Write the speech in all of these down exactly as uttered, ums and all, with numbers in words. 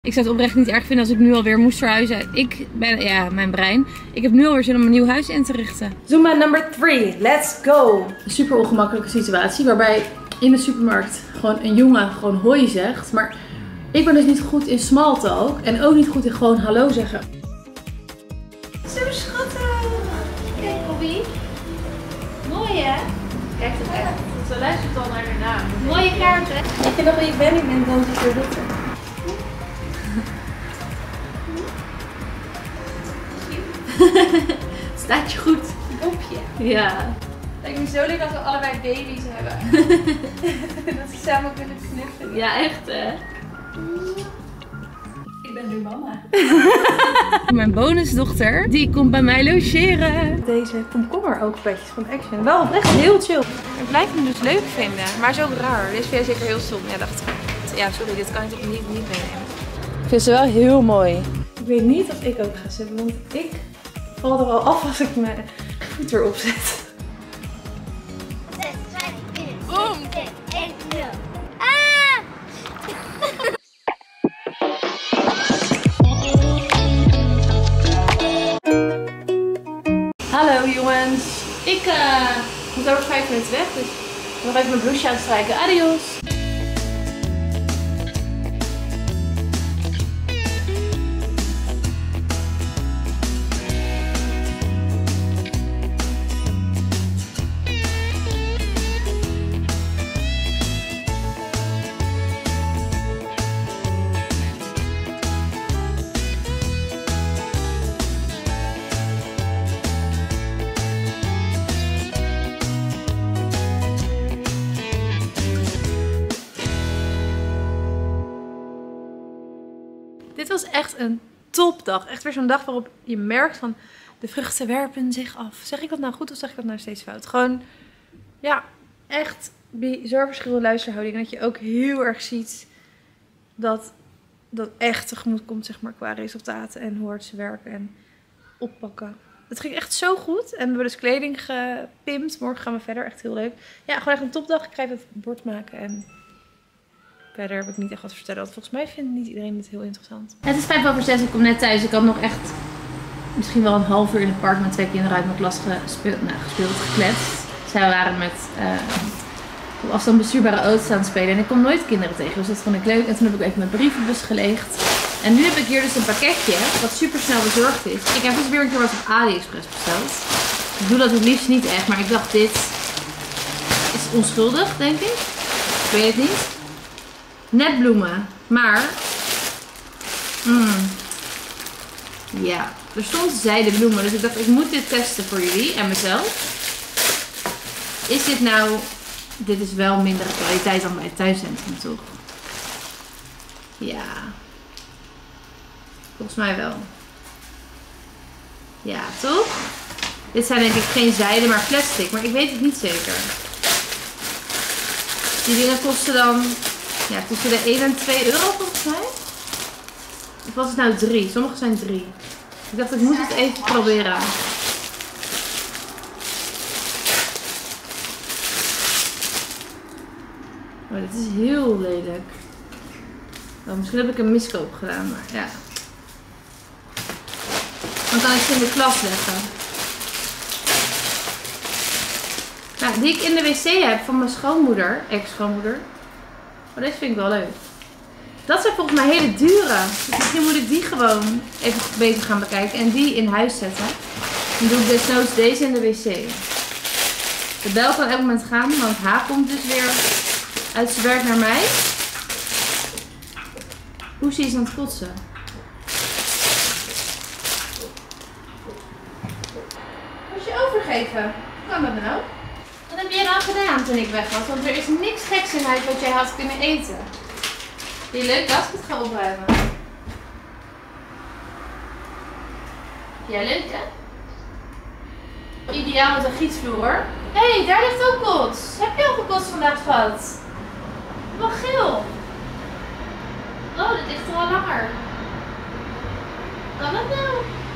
Ik zou het oprecht niet erg vinden als ik nu alweer moest verhuizen. Ik ben, ja, mijn brein. Ik heb nu alweer zin om een nieuw huis in te richten. Zumba number three, let's go! Een super ongemakkelijke situatie waarbij in de supermarkt gewoon een jongen gewoon hoi zegt. Maar ik ben dus niet goed in small talk en ook niet goed in gewoon hallo zeggen. Zo schattig! Kijk, Bobby. Mooi hè? Kijk het echt. Ze luistert al naar haar naam. Mooie kaart hè? Weet je nog wie ik ben? Ik ben Dontje Verdotter. Staat je goed? Dopje. Ja. Lijkt me zo leuk als we allebei baby's hebben. Dat we samen kunnen knuffelen. Ja, echt hè? Ik ben nu mama. Mijn bonusdochter, die komt bij mij logeren. Deze komkommer-oogpetjes van Action. Wel echt heel chill. Ik blijf hem dus leuk vinden, maar zo raar. Deze vind jij zeker heel stom. Ja, dacht ik. Ja, sorry, dit kan ik toch niet, niet meenemen. Ik vind ze wel heel mooi. Ik weet niet of ik ook ga zitten, want ik val er al af als ik mijn voet erop zet. Boom! Hallo jongens. Ik uh, moet over vijf minuten weg, dus ik nog even mijn blouseje uitstrijken. Adios! Dit was echt een topdag. Echt weer zo'n dag waarop je merkt van de vruchten werpen zich af. Zeg ik dat nou goed of zeg ik dat nou steeds fout? Gewoon, ja, echt bizar verschillende luisterhouding. En dat je ook heel erg ziet dat dat echt tegemoet komt, zeg maar, qua resultaten en hoe hard ze werken en oppakken. Het ging echt zo goed. En we hebben dus kleding gepimpt. Morgen gaan we verder. Echt heel leuk. Ja, gewoon echt een topdag. Ik ga even het bord maken en... verder heb ik niet echt wat te vertellen, want volgens mij vindt niet iedereen het heel interessant. Het is vijf over zes, ik kom net thuis. Ik had nog echt misschien wel een half uur in het park met twee kinderen uit mijn klas gespeeld, nou, gespeeld gekletst. Zij waren met uh, op afstand bestuurbare auto's aan het spelen en ik kom nooit kinderen tegen, dus dat vond ik leuk. En toen heb ik even mijn brievenbus geleegd. En nu heb ik hier dus een pakketje wat super snel bezorgd is. Ik heb dus weer een keer wat op AliExpress besteld. Ik doe dat het liefst niet echt, maar ik dacht dit is onschuldig, denk ik. Ik weet het niet. Net bloemen, maar mm, ja, er stond zijdebloemen, dus ik dacht ik moet dit testen voor jullie en mezelf. Is dit nou, dit is wel mindere kwaliteit dan bij het thuiscentrum toch? Ja, volgens mij wel. Ja, toch? Dit zijn denk ik geen zijde, maar plastic, maar ik weet het niet zeker. Die dingen kosten dan... ja, tussen de één en twee euro volgens mij. Of was het nou drie? Sommige zijn drie. Ik dacht, ik moet het even proberen. Oh, dit is heel lelijk. Oh, misschien heb ik een miskoop gedaan, maar ja. Dan kan ik ze in de klas leggen. Nou, die ik in de wc heb van mijn schoonmoeder, ex-schoonmoeder. Maar deze vind ik wel leuk. Dat zijn volgens mij hele dure. Dus misschien moet ik die gewoon even beter gaan bekijken. En die in huis zetten. Dan doe ik desnoods deze in de wc. De bel kan elk moment gaan. Want H komt dus weer uit zijn werk naar mij. Poesie is aan het kotsen. Moet je overgeven? Hoe kan dat nou? Wat heb jij nou gedaan toen ik weg was? Want er is niks geks in huis wat jij had kunnen eten. Wil je leuk basket gaan opruimen? Ja, leuk hè? Ideaal met een gietvloer hoor. Hé, hey, daar ligt ook kots. Heb je al gekotst vandaag, schat? Wat geel. Oh, dit ligt er al langer. Kan dat nou?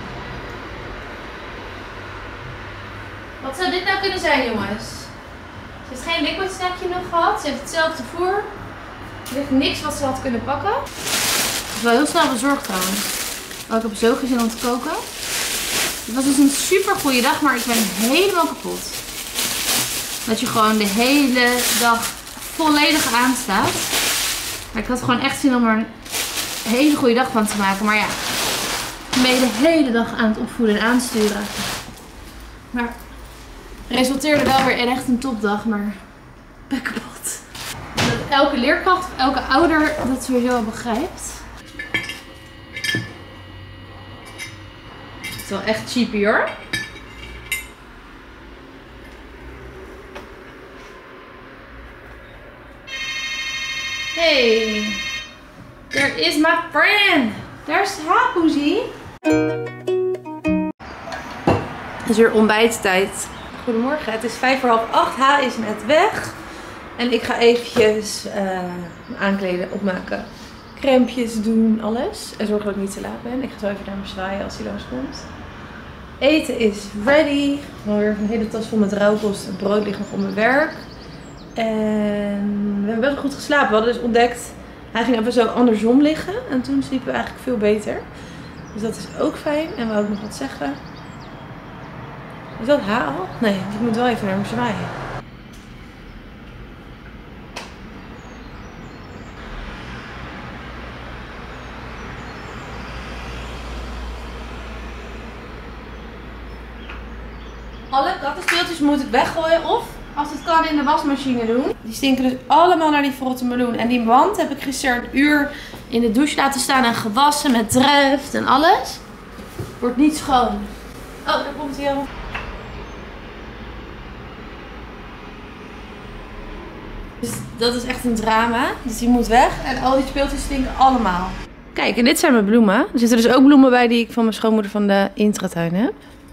Wat zou dit nou kunnen zijn, jongens? Ze heeft geen liquid snackje nog gehad. Ze heeft hetzelfde voer. Er ligt niks wat ze had kunnen pakken. wel heel snel bezorgd trouwens. Oh, ik heb zo geen zin om te koken. Het was dus een super goede dag, maar ik ben helemaal kapot. Dat je gewoon de hele dag volledig aanstaat. Maar ik had gewoon echt zin om er een hele goede dag van te maken. Maar ja, dan ben je de hele dag aan het opvoeden en aansturen. Maar het resulteerde wel weer in echt een topdag, maar ik ben kapot. Dat elke leerkracht of elke ouder dat sowieso wel begrijpt. Het is wel echt cheapy hoor. Hey, there is my friend. There's Hapoezie. Het is weer ontbijttijd. Goedemorgen, het is vijf voor half acht. Ha is net weg. En ik ga eventjes uh, aankleden, opmaken. Crèmpjes doen, alles. En zorgen dat ik niet te laat ben. Ik ga zo even naar hem zwaaien als hij langskomt. Eten is ready. Gewoon weer een hele tas vol met rauwkost. Het brood ligt nog op mijn werk. En we hebben best wel goed geslapen. We hadden dus ontdekt, hij ging even zo andersom liggen. En toen sliepen we eigenlijk veel beter. Dus dat is ook fijn. En wou ik nog wat zeggen. Is dat haar al? Nee, ik moet wel even naar hem zwaaien. Alle kattenspeeltjes moet ik weggooien of als het kan in de wasmachine doen. Die stinken dus allemaal naar die verrotte meloen. En die wand heb ik gisteren een uur in de douche laten staan en gewassen met dreft en alles. Wordt niet schoon. Oh, daar komt hij al. Dus dat is echt een drama. Dus die moet weg. En al die speeltjes stinken allemaal. Kijk, en dit zijn mijn bloemen. Er zitten dus ook bloemen bij die ik van mijn schoonmoeder van de intratuin heb.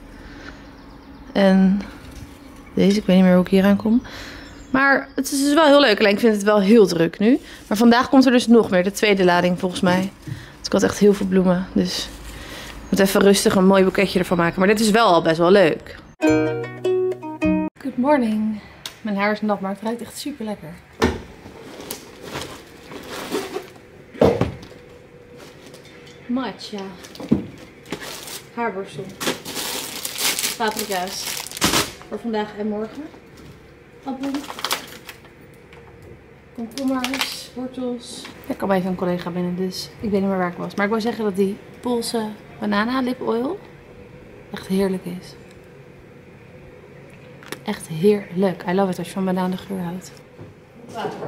En deze, ik weet niet meer hoe ik hier aan kom. Maar het is dus wel heel leuk. Alleen ik vind het wel heel druk nu. Maar vandaag komt er dus nog meer. De tweede lading volgens mij. Dus ik had echt heel veel bloemen. Dus ik moet even rustig een mooi boeketje ervan maken. Maar dit is wel al best wel leuk. Good morning. Mijn haar is nat, maar het ruikt echt super lekker. Matcha. Haarborstel. Paprika's. Voor vandaag en morgen. Appel. Komkommers. Wortels. Er kwam even een collega binnen, dus ik weet niet meer waar ik was. Maar ik wou zeggen dat die Poolse banana lip oil echt heerlijk is. Echt heerlijk. I love it als je van bananengeur houdt. Water.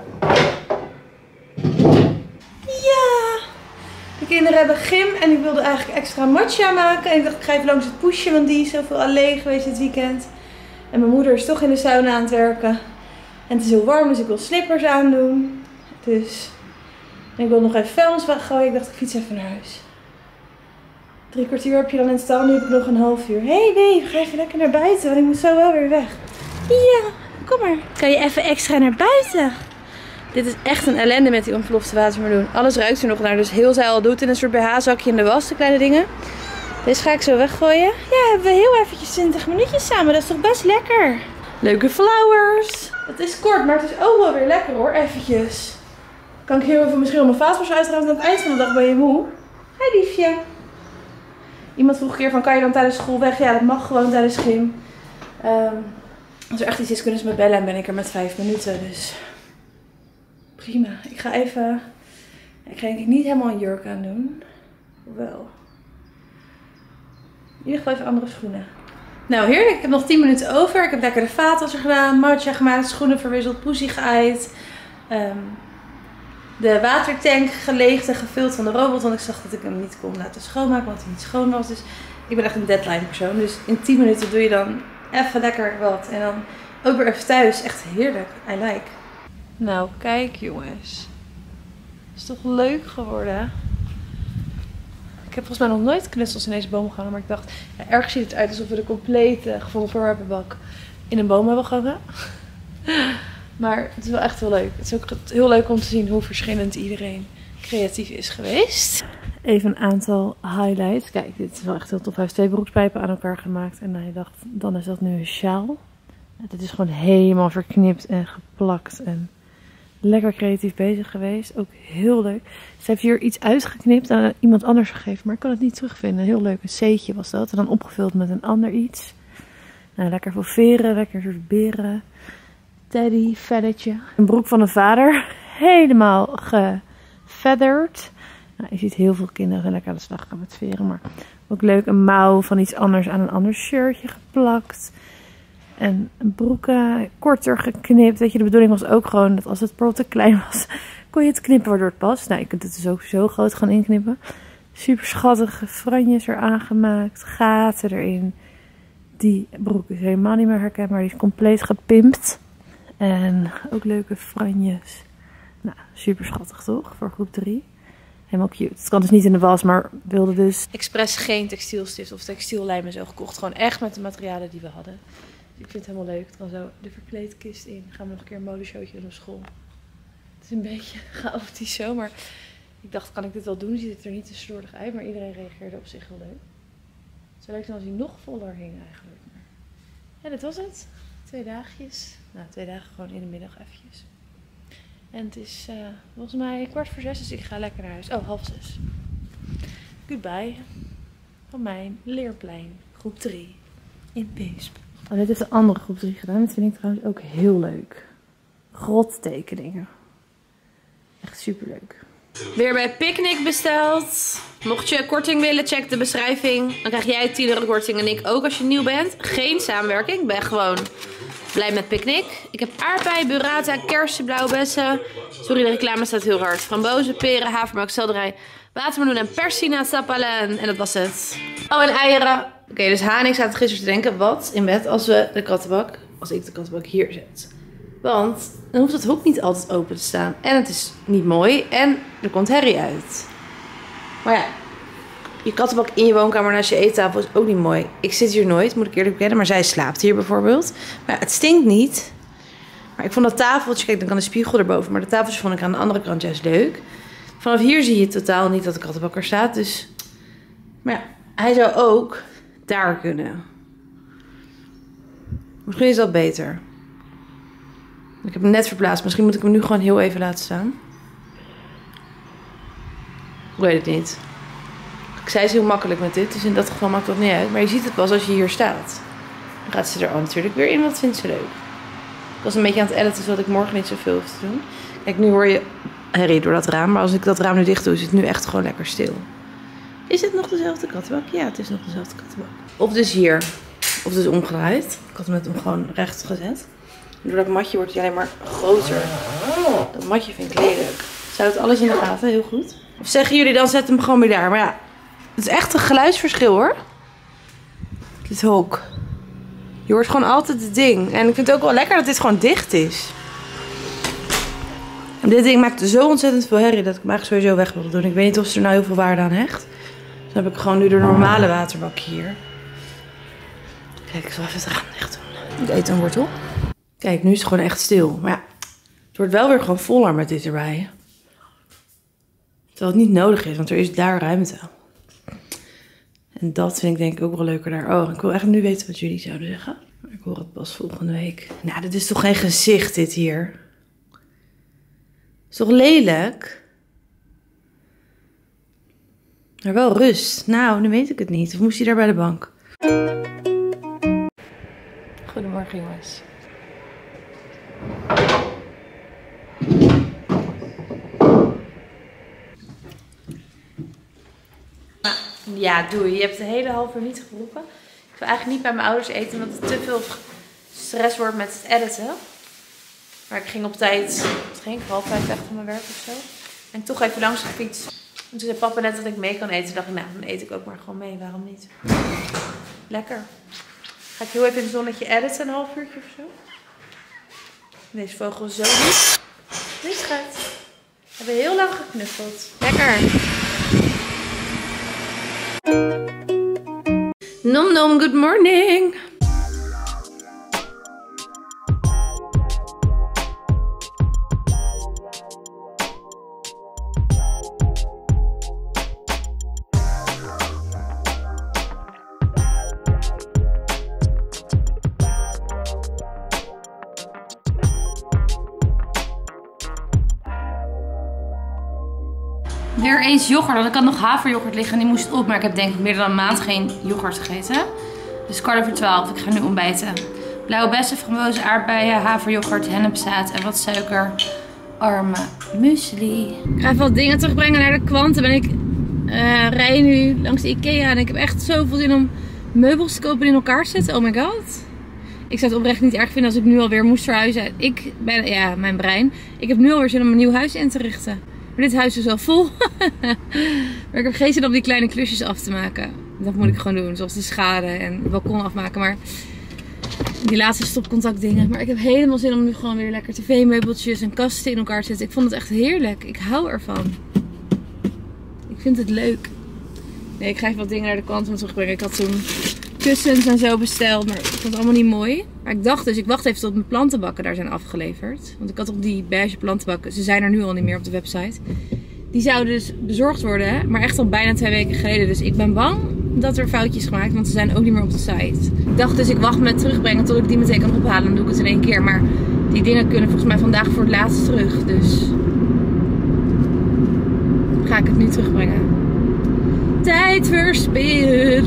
Ja! De kinderen hebben gym en ik wilde eigenlijk extra matcha maken. En ik dacht ik ga even langs het poesje, want die is zoveel alleen geweest dit weekend. En mijn moeder is toch in de sauna aan het werken. En het is heel warm, dus ik wil slippers aandoen. Dus en ik wil nog even vuilnis weggooien. Ik dacht ik fiets even naar huis. Drie kwartier heb je dan in stal, nu heb ik nog een half uur. Hé hey babe, ga even lekker naar buiten, want ik moet zo wel weer weg. Ja, kom maar. Kan je even extra naar buiten? Dit is echt een ellende met die ontplofte watermeloen. Alles ruikt er nog naar, dus heel zij al doet in een soort B H-zakje in de was, de kleine dingen. Deze ga ik zo weggooien. Ja, hebben we heel eventjes twintig minuutjes samen, dat is toch best lekker. Leuke flowers. Het is kort, maar het is ook wel weer lekker hoor, eventjes. Kan ik heel even misschien op mijn vaatwas uitruimen, aan het eind van de dag ben je moe. Hi liefje. Iemand vroeg een keer van, kan je dan tijdens school weg? Ja, dat mag gewoon tijdens gym. Um, als er echt iets is, kunnen ze me bellen en ben ik er met vijf minuten. Dus prima. Ik ga even... Ik ga denk ik niet helemaal een jurk aan doen. Hoewel. In ieder geval even andere schoenen. Nou heerlijk, ik heb nog tien minuten over. Ik heb lekker de vaatwasser gedaan, matcha gemaakt, schoenen verwisseld, poesie geëid. Um, de watertank geleegd en gevuld van de robot. Want ik zag dat ik hem niet kon laten schoonmaken, want hij niet schoon was. Dus ik ben echt een deadline persoon. Dus in tien minuten doe je dan even lekker wat. En dan ook weer even thuis. Echt heerlijk. I like. Nou, kijk jongens. Is toch leuk geworden? Ik heb volgens mij nog nooit knutsels in deze boom gehangen. Maar ik dacht, ja, ergens ziet het uit alsof we de complete gevonden voorwerpenbak in een boom hebben gehangen. Maar het is wel echt heel leuk. Het is ook heel leuk om te zien hoe verschillend iedereen creatief is geweest. Even een aantal highlights. Kijk, dit is wel echt heel tof. Hij heeft twee broekspijpen aan elkaar gemaakt. En hij dacht, dan is dat nu een sjaal. Het is gewoon helemaal verknipt en geplakt. En Lekker creatief bezig geweest. Ook heel leuk. Ze heeft hier iets uitgeknipt aan iemand anders gegeven. Maar ik kan het niet terugvinden. Heel leuk. Een C'tje was dat. En dan opgevuld met een ander iets. Nou, lekker veel veren. Lekker soort beren. Teddy, velletje. Een broek van een vader. Helemaal gefeathered. Nou, je ziet heel veel kinderen zijn lekker aan de slag gaan met veren. Maar ook leuk. Een mouw van iets anders aan een ander shirtje geplakt. En broeken korter geknipt. Weet je, de bedoeling was ook gewoon dat als het bijvoorbeeld te klein was, kon je het knippen waardoor het past. Nou, je kunt het dus ook zo groot gaan inknippen. Super schattige franjes eraan gemaakt. Gaten erin. Die broek is helemaal niet meer herkenbaar. Die is compleet gepimpt. En ook leuke franjes. Nou, super schattig toch? Voor groep drie. Helemaal cute. Het kan dus niet in de was, maar wilde dus expres geen textielstift of textiellijm en zo gekocht. Gewoon echt met de materialen die we hadden. Ik vind het helemaal leuk. Het kan zo de verkleedkist in. Gaan we nog een keer een modeshowtje doen op school. Het is een beetje chaotisch zo, maar ik dacht, kan ik dit wel doen? Ziet het er niet te slordig uit, maar iedereen reageerde op zich heel leuk. Het zou leuk zijn als hij nog voller hing eigenlijk. Ja, dit was het. Twee dagjes. Nou, twee dagen gewoon in de middag eventjes. En het is uh, volgens mij kwart voor zes, dus ik ga lekker naar huis. Oh, half zes. Goodbye. Van mijn leerplein, groep drie in Weesp. Oh, dit heeft de andere groep drie gedaan. Dat vind ik trouwens ook heel leuk. Grottekeningen. Echt super leuk. Weer bij Picnic besteld. Mocht je korting willen, check de beschrijving. Dan krijg jij tien euro korting en ik ook als je nieuw bent. Geen samenwerking. Ik ben gewoon blij met Picnic. Ik heb aardbei, burrata, kersen, blauwbessen. Sorry, de reclame staat heel hard. Frambozen, peren, havermelk, selderij, watermeloen en persinasappelen. En dat was het. Oh, en eieren. Oké, okay, dus Ha en ik zaten gisteren te denken, wat in bed als we de kattenbak, als ik de kattenbak hier zet. Want dan hoeft het hok niet altijd open te staan. En het is niet mooi. En er komt herrie uit. Maar ja, je kattenbak in je woonkamer naast je eettafel is ook niet mooi. Ik zit hier nooit, moet ik eerlijk bekennen. Maar zij slaapt hier bijvoorbeeld. Maar ja, het stinkt niet. Maar ik vond dat tafeltje, kijk dan kan de spiegel erboven. Maar de tafeltje vond ik aan de andere kant juist leuk. Vanaf hier zie je totaal niet dat de kattenbak er staat. Dus, maar ja, hij zou ook daar kunnen. Misschien is dat beter. Ik heb hem net verplaatst. Misschien moet ik hem nu gewoon heel even laten staan. Ik weet het niet. Ik zei ze heel makkelijk met dit. Dus in dat geval maakt dat niet uit. Maar je ziet het pas als je hier staat. Dan gaat ze er al natuurlijk weer in. Wat vindt ze leuk. Ik was een beetje aan het editen. Zodat ik morgen niet zoveel hoef te doen. Kijk, nu hoor je herrie door dat raam. Maar als ik dat raam nu dicht doe, is het nu echt gewoon lekker stil. Is het nog dezelfde kattenbak? Ja, het is nog dezelfde kattenbak. Of dus hier. Of dus omgedraaid. Ik had hem met hem gewoon recht gezet. Door dat matje wordt hij alleen maar groter. Dat matje vind ik lelijk. Zou het alles in de gaten? Heel goed. Of zeggen jullie dan, zet hem gewoon weer daar. Maar ja, het is echt een geluidsverschil hoor. Dit hok. Je hoort gewoon altijd het ding. En ik vind het ook wel lekker dat dit gewoon dicht is. En dit ding maakt zo ontzettend veel herrie dat ik hem eigenlijk sowieso weg wil doen. Ik weet niet of ze er nou heel veel waarde aan hecht. Dus dan heb ik gewoon nu de normale waterbak hier. Kijk, ik zal even het raam dicht doen. Ik eet een wortel. Kijk, nu is het gewoon echt stil. Maar ja, het wordt wel weer gewoon voller met dit erbij. Terwijl het niet nodig is, want er is daar ruimte. En dat vind ik denk ik ook wel leuker daar. Oh, ik wil echt nu weten wat jullie zouden zeggen. Maar ik hoor het pas volgende week. Nou, dit is toch geen gezicht dit hier. Is toch lelijk? Maar wel rust. Nou, nu weet ik het niet. Of moest hij daar bij de bank? Goedemorgen jongens. Ja, doei. Je hebt de hele half uur niet geroepen. Ik wil eigenlijk niet bij mijn ouders eten, omdat het te veel stress wordt met het editen. Maar ik ging op tijd, wat ging ik, half vijf weg van mijn werk of zo. En toch even langs de fiets. En toen zei papa net dat ik mee kan eten. Toen dacht ik, nou, dan eet ik ook maar gewoon mee. Waarom niet? Lekker. Ga ik heel even in het zonnetje editen, een half uurtje of zo. Deze vogel is zo lief. Lief schat. We hebben heel lang geknuffeld. Lekker. Nom nom, good morning. weer eens yoghurt. Want ik had nog haveryoghurt liggen en die moest op. Maar ik heb denk ik meer dan een maand geen yoghurt gegeten. Dus kwart over twaalf. Ik ga nu ontbijten. Blauwe bessen, frambozen, aardbeien, haveryoghurt, hennepzaad en wat suiker. Arme muesli. Ik ga even wat dingen terugbrengen naar de kwanten. En ik uh, rij nu langs de Ikea. En ik heb echt zoveel zin om meubels te kopen die in elkaar zitten. Oh my god. Ik zou het oprecht niet erg vinden als ik nu alweer moest verhuizen. Ik ben, ja, mijn brein. Ik heb nu alweer zin om een nieuw huis in te richten. Maar dit huis is wel vol. Maar ik heb geen zin om die kleine klusjes af te maken. Dat moet ik gewoon doen. Zoals de schade en het balkon afmaken. Maar die laatste stopcontact dingen. Maar ik heb helemaal zin om nu gewoon weer lekker tv-meubeltjes en kasten in elkaar te zetten. Ik vond het echt heerlijk. Ik hou ervan. Ik vind het leuk. Nee, ik ga even wat dingen naar de kant om terugbrengen. Ik had toen kussens en zo besteld. Maar ik vond het allemaal niet mooi. Maar ik dacht dus, ik wacht even tot mijn plantenbakken daar zijn afgeleverd. Want ik had op die beige plantenbakken. Ze zijn er nu al niet meer op de website. Die zouden dus bezorgd worden. Maar echt al bijna twee weken geleden. Dus ik ben bang dat er foutjes gemaakt. Want ze zijn ook niet meer op de site. Ik dacht dus, ik wacht met terugbrengen tot ik die meteen kan ophalen. Dan doe ik het in één keer. Maar die dingen kunnen volgens mij vandaag voor het laatst terug. Dus ga ik het nu terugbrengen. Tijdverspilling.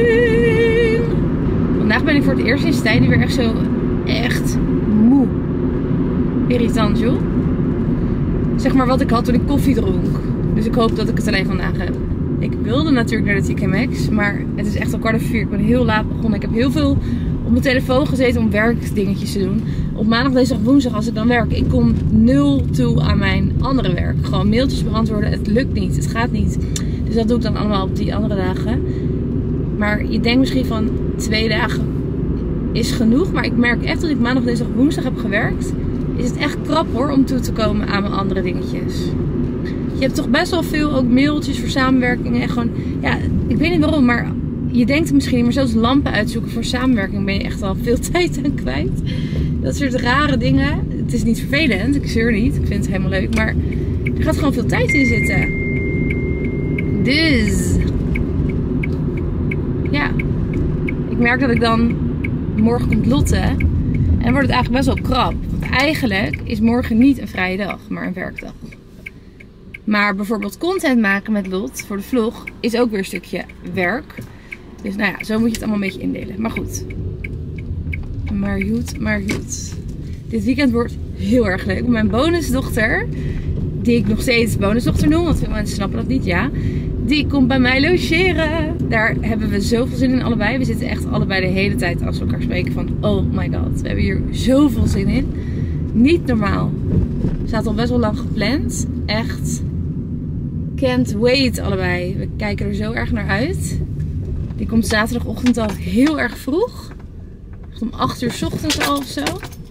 Vandaag ben ik voor het eerst in tijden weer echt zo echt moe. Irritant, joh. Zeg maar wat ik had toen ik koffie dronk. Dus ik hoop dat ik het alleen vandaag heb. Ik wilde natuurlijk naar de T K Maxx, maar het is echt al kwart over vier. Ik ben heel laat begonnen. Ik heb heel veel op mijn telefoon gezeten om werkdingetjes te doen. Op maandag, dinsdag, woensdag als ik dan werk. Ik kom nul toe aan mijn andere werk. Gewoon mailtjes beantwoorden. Het lukt niet. Het gaat niet. Dus dat doe ik dan allemaal op die andere dagen. Maar je denkt misschien van twee dagen is genoeg. Maar ik merk echt dat ik maandag, dinsdag, woensdag heb gewerkt. Is het echt krap hoor om toe te komen aan mijn andere dingetjes. Je hebt toch best wel veel ook mailtjes voor samenwerkingen. En gewoon, ja, ik weet niet waarom, maar je denkt het misschien niet. Maar zelfs lampen uitzoeken voor samenwerking ben je echt al veel tijd aan kwijt. Dat soort rare dingen. Het is niet vervelend, ik zeur niet. Ik vind het helemaal leuk. Maar er gaat gewoon veel tijd in zitten. Dus ja, ik merk dat ik dan morgen komt Lotte en dan wordt het eigenlijk best wel krap. Want eigenlijk is morgen niet een vrije dag, maar een werkdag. Maar bijvoorbeeld content maken met Lot voor de vlog is ook weer een stukje werk. Dus nou ja, zo moet je het allemaal een beetje indelen. Maar goed. Maar goed, maar goed. Dit weekend wordt heel erg leuk. Mijn bonusdochter, die ik nog steeds bonusdochter noem, want veel mensen snappen dat niet, ja. Die komt bij mij logeren. Daar hebben we zoveel zin in allebei. We zitten echt allebei de hele tijd als we elkaar spreken van oh my god. We hebben hier zoveel zin in. Niet normaal. We zaten al best wel lang gepland. Echt. Can't wait allebei. We kijken er zo erg naar uit. Die komt zaterdagochtend al heel erg vroeg. Echt om acht uur 's ochtends al of zo.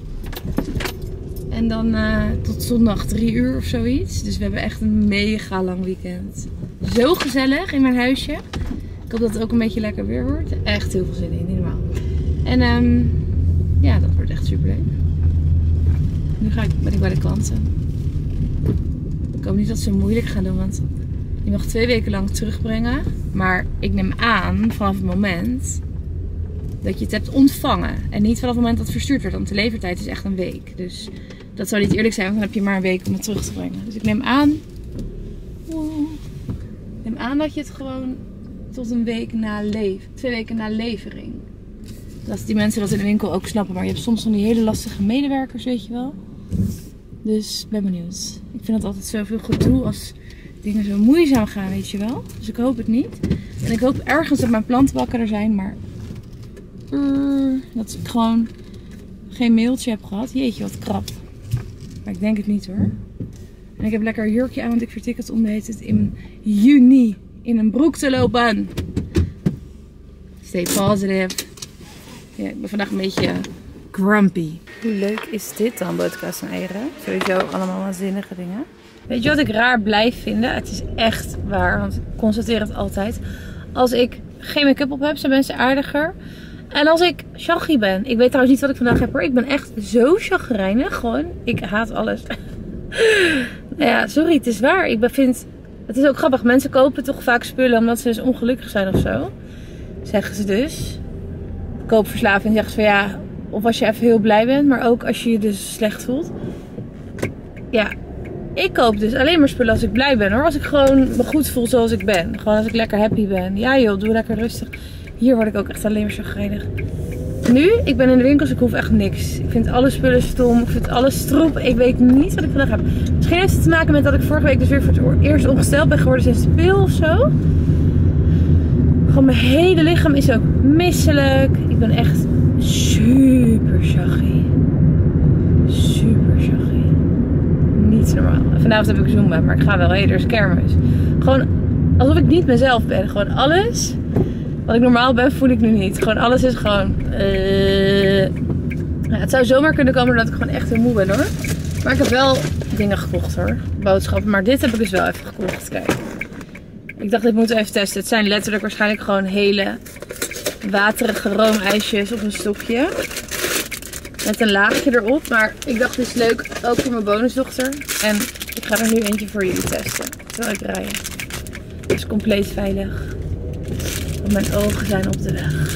En dan uh, tot zondag drie uur of zoiets. Dus we hebben echt een mega lang weekend. Zo gezellig in mijn huisje. Ik hoop dat het ook een beetje lekker weer wordt. Echt heel veel zin in, niet normaal. En um, ja, dat wordt echt super leuk. Nu ga ik, ben ik bij de klanten. Ik hoop niet dat ze moeilijk gaan doen, want je mag twee weken lang terugbrengen. Maar ik neem aan vanaf het moment dat je het hebt ontvangen. En niet vanaf het moment dat het verstuurd wordt. Want de levertijd is echt een week. Dus dat zou niet eerlijk zijn, want dan heb je maar een week om het terug te brengen. Dus ik neem aan... Ik neem aan dat je het gewoon tot een week na lever... Twee weken na levering. Dat die mensen dat in de winkel ook snappen. Maar je hebt soms van die hele lastige medewerkers, weet je wel. Dus ben benieuwd. Ik vind het altijd zoveel gedoe als dingen zo moeizaam gaan, weet je wel. Dus ik hoop het niet. En ik hoop ergens dat mijn plantenbakken er zijn, maar... Uh, dat ik gewoon geen mailtje heb gehad. Jeetje, wat krap. Maar ik denk het niet hoor. En ik heb lekker een jurkje aan, want ik vertik het om de heet het in juni in een broek te lopen. Stay positive. Ja, ik ben vandaag een beetje grumpy. Hoe leuk is dit dan, boterkaas en eieren? Sowieso allemaal waanzinnige dingen. Weet je wat ik raar blijf vinden? Het is echt waar, want ik constateer het altijd. Als ik geen make-up op heb, zijn mensen aardiger. En als ik chaggy ben. Ik weet trouwens niet wat ik vandaag heb hoor. Ik ben echt zo chagrijnig. Gewoon, ik haat alles. Nou ja, sorry, het is waar. Ik vind, het is ook grappig. Mensen kopen toch vaak spullen omdat ze dus ongelukkig zijn of zo. Zeggen ze dus. Koopverslaving zeggen ze van ja, of als je even heel blij bent. Maar ook als je je dus slecht voelt. Ja, Ik koop dus alleen maar spullen als ik blij ben hoor. Als ik gewoon me goed voel zoals ik ben. Gewoon als ik lekker happy ben. Ja joh, doe lekker rustig. Hier word ik ook echt alleen maar chagrijnig. Nu, ik ben in de winkels, ik hoef echt niks. Ik vind alle spullen stom, ik vind alles stroep. Ik weet niet wat ik vandaag heb. Misschien heeft het te maken met dat ik vorige week dus weer voor het eerst ongesteld ben geworden sinds de pil of zo. Gewoon mijn hele lichaam is ook misselijk. Ik ben echt super chaggy. Super chaggy. Niet normaal. Vanavond heb ik Zumba, maar ik ga wel. Hé, hey, er is kermis. Gewoon alsof ik niet mezelf ben. Gewoon alles wat ik normaal ben, voel ik nu niet. Gewoon alles is gewoon... Uh... Ja, het zou zomaar kunnen komen dat ik gewoon echt heel moe ben hoor. Maar ik heb wel dingen gekocht hoor. Boodschappen. Maar dit heb ik dus wel even gekocht. Kijk. Ik dacht, dit moeten we even testen. Het zijn letterlijk waarschijnlijk gewoon hele waterige roomijsjes op een stokje. Met een laagje erop. Maar ik dacht, dit is leuk. Ook voor mijn bonusdochter. En ik ga er nu eentje voor jullie testen. Terwijl ik rij. Het is compleet veilig. Want mijn ogen zijn op de weg.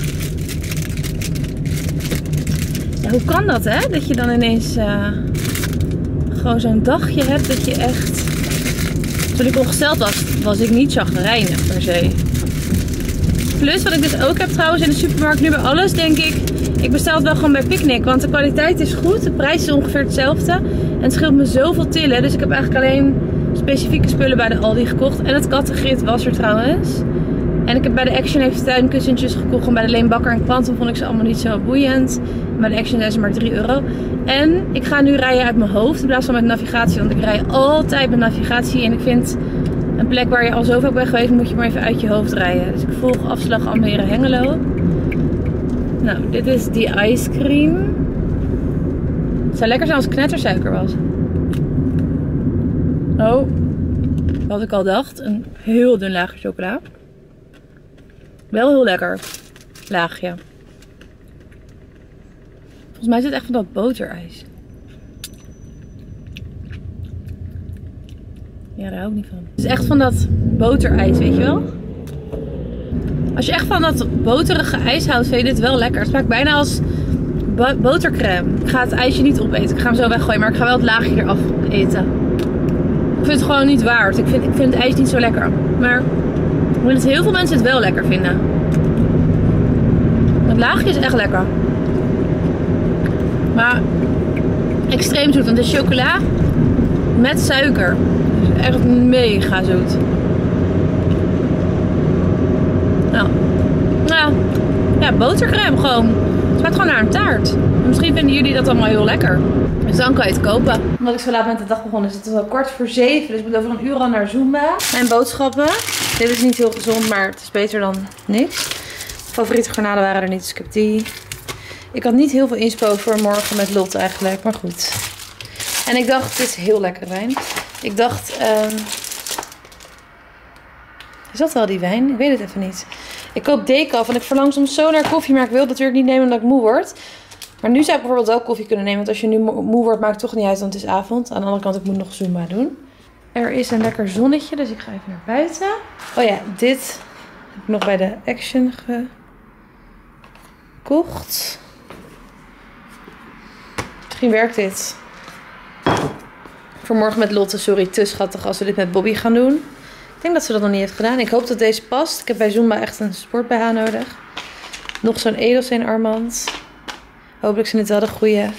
Ja, hoe kan dat hè? Dat je dan ineens uh, gewoon zo'n dagje hebt dat je echt... Toen ik ongesteld was, was ik niet chagrijnig per se. Plus wat ik dus ook heb trouwens in de supermarkt, nu bij alles denk ik... Ik bestel het wel gewoon bij Picnic, want de kwaliteit is goed. De prijs is ongeveer hetzelfde. En het scheelt me zoveel tillen. Dus ik heb eigenlijk alleen specifieke spullen bij de Aldi gekocht. En het kattengrit was er trouwens. En ik heb bij de Action even tuinkussentjes gekocht. En bij de Leen Bakker en Quantum vond ik ze allemaal niet zo boeiend. Bij de Action zijn ze maar drie euro. En ik ga nu rijden uit mijn hoofd in plaats van met navigatie. Want ik rij altijd met navigatie. En ik vind een plek waar je al zo vaak bent geweest, moet je maar even uit je hoofd rijden. Dus ik volg afslag Almere Hengelo. Nou, dit is die ice cream. Het zou lekker zijn als het knettersuiker was. Oh, wat ik al dacht. Een heel dun laagje chocola. Wel heel lekker. Laagje. Volgens mij is het echt van dat boterijs. Ja, daar hou ik niet van. Het is echt van dat boterijs, weet je wel? Als je echt van dat boterige ijs houdt, vind je dit wel lekker. Het smaakt bijna als bo botercrème. Ik ga het ijsje niet opeten. Ik ga hem zo weggooien, maar ik ga wel het laagje eraf eten. Ik vind het gewoon niet waard. Ik vind, ik vind het ijs niet zo lekker. Maar ik weet dat heel veel mensen het wel lekker vinden. Het laagje is echt lekker. Maar extreem zoet, want het is chocola met suiker. Dus echt mega zoet. Nou, nou ja, botercrème gewoon. Het smaakt gewoon naar een taart. En misschien vinden jullie dat allemaal heel lekker. Dus dan kan je het kopen. Omdat ik zo laat met de dag begonnen is het wel kwart voor zeven. Dus ik moet over een uur al naar Zumba. Mijn boodschappen. Dit is niet heel gezond, maar het is beter dan niks. Favoriete garnalen waren er niet, dus ik heb die. Ik had niet heel veel inspo voor morgen met Lot eigenlijk, maar goed. En ik dacht, dit is heel lekker wijn. Ik dacht, um... is dat wel die wijn? Ik weet het even niet. Ik koop decaf, want ik verlang soms zo naar koffie, maar ik wil het natuurlijk niet nemen omdat ik moe word. Maar nu zou ik bijvoorbeeld wel koffie kunnen nemen, want als je nu moe wordt, maakt het toch niet uit, want het is avond. Aan de andere kant, ik moet nog Zumba doen. Er is een lekker zonnetje, dus ik ga even naar buiten. Oh ja, dit heb ik nog bij de Action gekocht. Misschien werkt dit. Voor morgen met Lotte, sorry, te schattig als we dit met Bobby gaan doen. Ik denk dat ze dat nog niet heeft gedaan. Ik hoop dat deze past. Ik heb bij Zumba echt een sport B H nodig. Nog zo'n edelsteen armband. Hopelijk zijn dit wel de goede.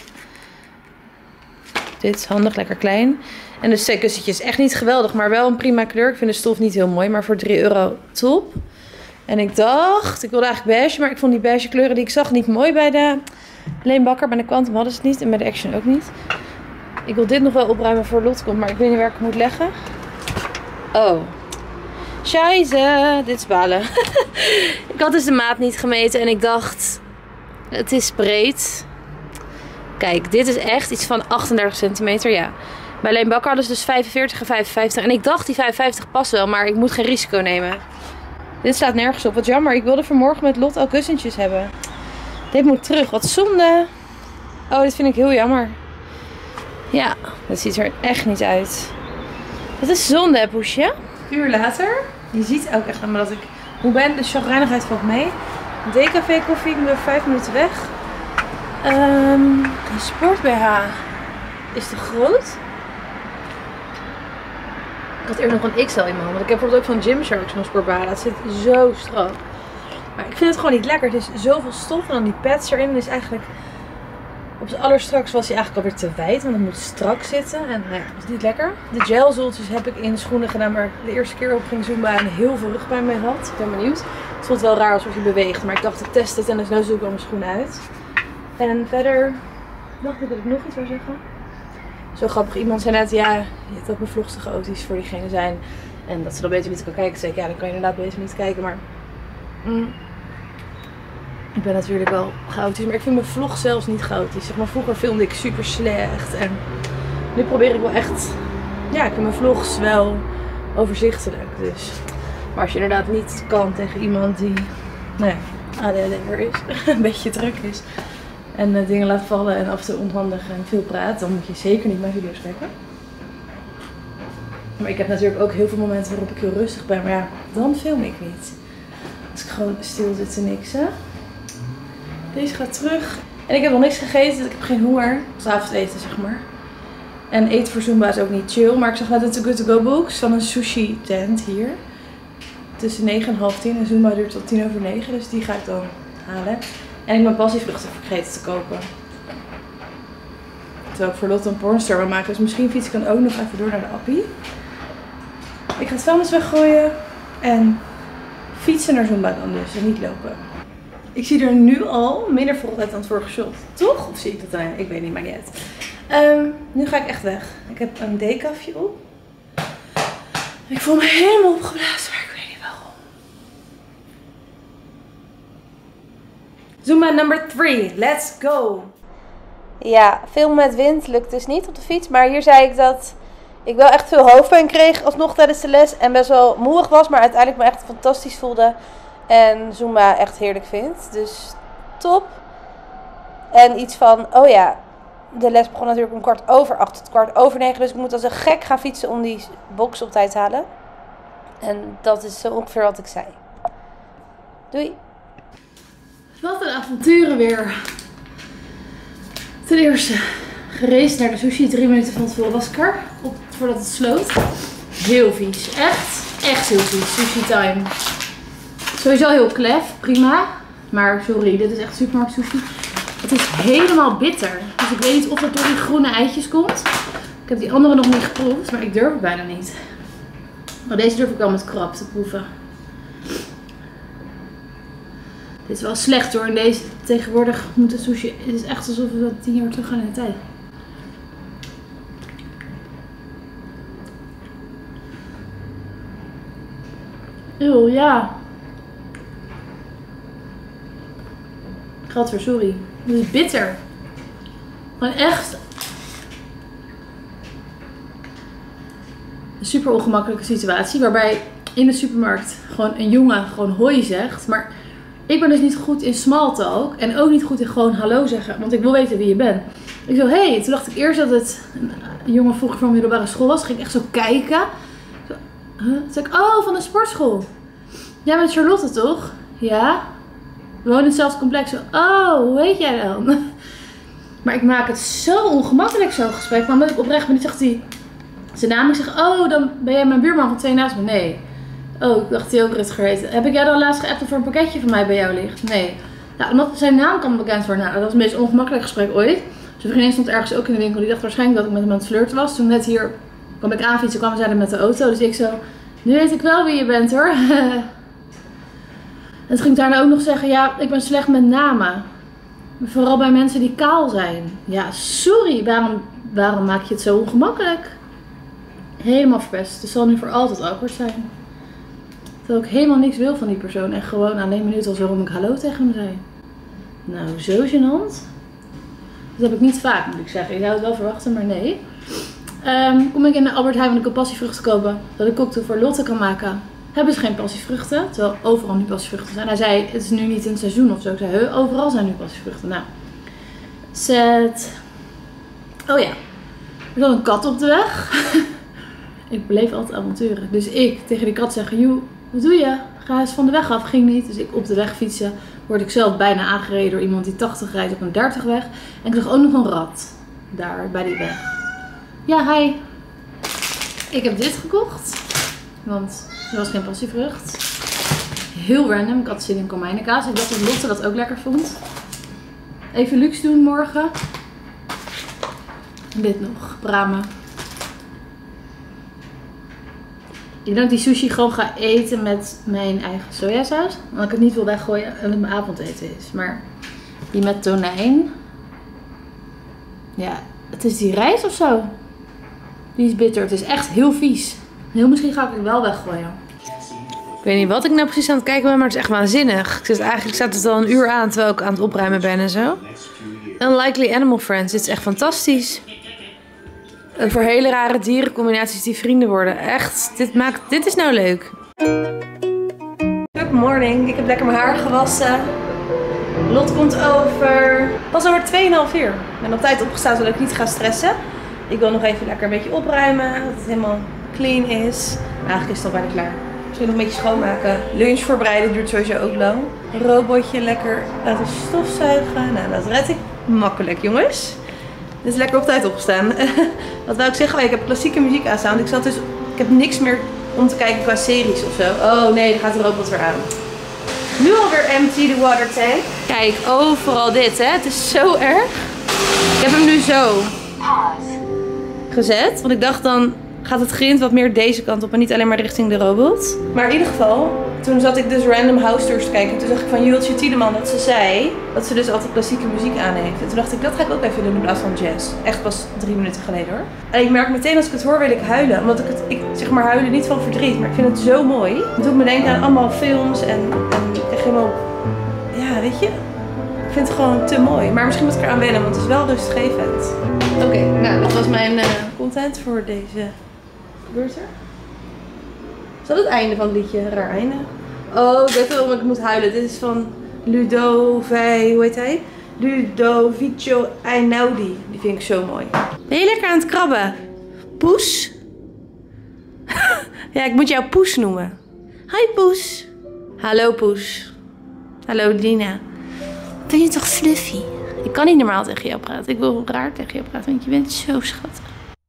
Dit is handig, lekker klein. En de steekkussentjes echt niet geweldig, maar wel een prima kleur. Ik vind de stof niet heel mooi, maar voor drie euro top. En ik dacht, ik wilde eigenlijk beige, maar ik vond die beige kleuren die ik zag niet mooi bij de Leen Bakker. Bij de Quantum hadden ze het niet en bij de Action ook niet. Ik wil dit nog wel opruimen voor Lot komt, maar ik weet niet waar ik het moet leggen. Oh. Scheisse, dit is balen. Ik had dus de maat niet gemeten en ik dacht, het is breed. Kijk, dit is echt iets van achtendertig centimeter, ja. Bij Leen Bakker hadden ze dus vijfenveertig en vijfenvijftig. En ik dacht, die vijfenvijftig past wel, maar ik moet geen risico nemen. Dit staat nergens op. Wat jammer, ik wilde vanmorgen met Lot al kussentjes hebben. Dit moet terug, wat zonde. Oh, dit vind ik heel jammer. Ja, dat ziet er echt niet uit. Dat is zonde, hè, Poesje? Een uur later. Je ziet ook echt aan me dat ik moe ben. De chagrijnigheid valt mee. D K V koffie, ik ben vijf minuten weg. Um, een sport B H is te groot. Ik had eerder nog een X L in mijn hand. Want ik heb bijvoorbeeld ook van Gymshark zo'n sportbara. Dat zit zo strak. Maar ik vind het gewoon niet lekker. Het is zoveel stof en dan die pads erin. Dus eigenlijk op z'n allerstraks was hij eigenlijk alweer te wijd. Want het moet strak zitten. En nou ja, dat is niet lekker. De gelzoeltjes heb ik in schoenen gedaan waar ik de eerste keer op ging zumba en heel veel rugpijn mee had. Ik ben benieuwd. Het voelt wel raar alsof je beweegt. Maar ik dacht ik test het en dus nu zoek ik al mijn schoenen uit. En verder dacht ik dat ik nog iets wil zeggen. Zo grappig. Iemand zei net, ja, dat mijn vlogs te chaotisch voor diegene zijn. En dat ze dan beter niet kan kijken. Zeg ik, ja, dan kan je inderdaad beter niet kijken. Maar mm, ik ben natuurlijk wel chaotisch. Maar ik vind mijn vlog zelfs niet chaotisch. Zeg maar, vroeger filmde ik super slecht. En nu probeer ik wel echt, ja, ik vind mijn vlogs wel overzichtelijk. Dus. Maar als je inderdaad niet kan tegen iemand die, nou ja, A D H D'er is. Een beetje druk is. En uh, dingen laat vallen en af en toe onhandig en veel praat. Dan moet je zeker niet mijn video's kijken. Maar ik heb natuurlijk ook heel veel momenten waarop ik heel rustig ben. Maar ja, dan film ik niet. Als ik gewoon stil zit en niks, hè. Deze gaat terug. En ik heb nog niks gegeten, dus ik heb geen honger. S'avonds eten, zeg maar. En eten voor Zumba is ook niet chill. Maar ik zag net een Too Good To Go box van een sushi tent hier. Tussen negen en half tien. En Zumba duurt tot tien over negen. Dus die ga ik dan halen. En ik ben passievruchten vergeten te kopen. Terwijl ik voor Lotte een pornstar wil maken. Dus misschien fiets ik dan ook nog even door naar de appie. Ik ga het vuilnis weggooien. En fietsen naar Zumba dan dus. En niet lopen. Ik zie er nu al minder vol uit dan het vorige shot. Toch? Of zie ik dat dan? Ik weet niet, maar niet uit. Um, nu ga ik echt weg. Ik heb een decafje op. Ik voel me helemaal opgeblazen, maar ik weet niet waarom. Zumba number three. Let's go. Ja, filmen met wind lukt dus niet op de fiets. Maar hier zei ik dat ik wel echt veel hoofdpijn kreeg alsnog tijdens de les. En best wel moeig was, maar uiteindelijk me echt fantastisch voelde. En Zumba echt heerlijk vind. Dus top. En iets van, oh ja, de les begon natuurlijk om kwart over acht tot kwart over negen. Dus ik moet als een gek gaan fietsen om die box op tijd te halen. En dat is zo ongeveer wat ik zei. Doei. Wat een avonturen weer. Ten eerste geraced naar de sushi. Drie minuten van tevoren was ik er. Op, voordat het sloot. Heel vies. Echt, echt heel vies. Sushi time. Sowieso heel klef. Prima. Maar sorry, dit is echt supermarkt sushi. Het is helemaal bitter. Dus ik weet niet of dat door die groene eitjes komt. Ik heb die andere nog niet geproefd. Maar ik durf het bijna niet. Maar deze durf ik wel met krab te proeven. Dit is wel slecht hoor. En deze tegenwoordig moet de sushi. Het is echt alsof we dat tien jaar terug gaan in de tijd. Eeuw, ja. Gadver, sorry. Het is bitter. Gewoon echt. Een super ongemakkelijke situatie. Waarbij in de supermarkt gewoon een jongen gewoon hoi zegt. Maar ik ben dus niet goed in small talk. En ook niet goed in gewoon hallo zeggen. Want ik wil weten wie je bent. Ik zo, hé. Hey. Toen dacht ik eerst dat het een jongen vroeger van middelbare school was. Toen ging ik echt zo kijken. Zo, huh? Toen zei ik, oh, van de sportschool. Jij bent Charlotte toch? Ja. We wonen in hetzelfde complex. Zo, oh, hoe heet jij dan? Maar ik maak het zo ongemakkelijk zo'n gesprek. Maar omdat ik oprecht ben, niet zegt hij zijn naam. Ik zeg, oh, dan ben jij mijn buurman van twee naast me. Nee. Oh, ik dacht hij ook Rutger heette. Heb ik jou dan laatst geappt of er een pakketje van mij bij jou ligt? Nee. Nou, omdat zijn naam kan bekend worden. Nou, dat was het meest ongemakkelijk gesprek ooit. Zijn vriendin stond ergens ook in de winkel. Die dacht waarschijnlijk dat ik met hem aan het flirten was. Toen net hier kwam ik aanfietsen, kwamen zij er met de auto. Dus ik zo, nu weet ik wel wie je bent hoor. En toen ging ik daarna ook nog zeggen, ja, ik ben slecht met namen. Vooral bij mensen die kaal zijn. Ja, sorry, waarom, waarom maak je het zo ongemakkelijk? Helemaal verpest. Het zal nu voor altijd awkward zijn. Terwijl ik helemaal niks wil van die persoon. En gewoon alleen benieuwd was waarom ik hallo tegen hem zei. Nou, zo gênant. Dat heb ik niet vaak, moet ik zeggen. Ik zou het wel verwachten, maar nee. Um, kom ik in de Albert Heijn, want ik wil passievruchten kopen. Dat ik cocktail voor Lotte kan maken. Hebben ze geen passievruchten, terwijl overal nu passievruchten zijn. Hij zei, het is nu niet in het seizoen of zo. Ik zei, he, overal zijn nu passievruchten. Nou, zet. Oh ja, er zat een kat op de weg. Ik beleef altijd avonturen. Dus ik tegen die kat zeggen, joe, wat doe je? Ga eens van de weg af. Ging niet. Dus ik op de weg fietsen. Word ik zelf bijna aangereden door iemand die tachtig rijdt op een dertig weg. En ik zag ook nog een rat. Daar, bij die weg. Ja, hi. Ik heb dit gekocht. Want er was geen passievrucht. Heel random. Ik had zin in komijnenkaas. Ik dacht dat Lotte dat ook lekker vond. Even luxe doen morgen. En dit nog. Bramen. Ik denk dat ik die sushi gewoon ga eten met mijn eigen sojasaus. Omdat ik het niet wil weggooien en het mijn avondeten is. Maar die met tonijn. Ja, het is die rijst of zo. Die is bitter. Het is echt heel vies. Heel misschien ga ik het wel weggooien. Ik weet niet wat ik nou precies aan het kijken ben, maar het is echt waanzinnig. Ik zit eigenlijk staat het al een uur aan terwijl ik aan het opruimen ben en zo. Unlikely Animal Friends. Dit is echt fantastisch. En voor hele rare dierencombinaties die vrienden worden. Echt, dit, maakt, dit is nou leuk. Good morning. Ik heb lekker mijn haar gewassen. Lot komt over. Pas over tweeënhalf uur. Ik ben op tijd opgestaan zodat ik niet ga stressen. Ik wil nog even lekker een beetje opruimen. Dat het helemaal clean is. Maar eigenlijk is het al bijna klaar. Misschien nog een beetje schoonmaken. Lunch voorbereiden duurt sowieso ook lang. Een robotje lekker laten stofzuigen. Nou, dat red ik makkelijk, jongens. Dit is lekker op tijd opgestaan. Wat wou ik zeggen? Ik heb klassieke muziek aanstaan. Ik zat dus. Ik heb niks meer om te kijken qua series of zo. Oh nee, dan gaat de robot weer aan. Nu alweer empty de water tank. Kijk, overal dit, hè. Het is zo erg. Ik heb hem nu zo gezet. Want ik dacht dan gaat het grind wat meer deze kant op en niet alleen maar richting de robot. Maar in ieder geval, toen zat ik dus random house tours te kijken. Toen zag ik van Jultje Tiedeman dat ze zei dat ze dus altijd klassieke muziek aan heeft. En toen dacht ik, dat ga ik ook even doen in plaats van jazz. Echt pas drie minuten geleden hoor. En ik merk meteen als ik het hoor wil ik huilen. Omdat ik het, ik zeg maar huilen niet van verdriet, maar ik vind het zo mooi. Het doet me denken aan allemaal films en, en echt helemaal, ja weet je. Ik vind het gewoon te mooi. Maar misschien moet ik eraan wennen, want het is wel rustgevend. Oké, okay, nou dat was mijn uh, content voor deze. Gebeurt er? Is dat het einde van het liedje? Raar einde. Oh, ik weet wel waarom ik moet huilen. Dit is van Ludovic, hoe heet hij? Ludovico Einaudi. Die vind ik zo mooi. Ben je lekker aan het krabben? Poes? Ja, ik moet jou Poes noemen. Hi Poes. Hallo Poes. Hallo Lina. Ben je toch fluffy? Ik kan niet normaal tegen jou praten. Ik wil raar tegen jou praten, want je bent zo schattig.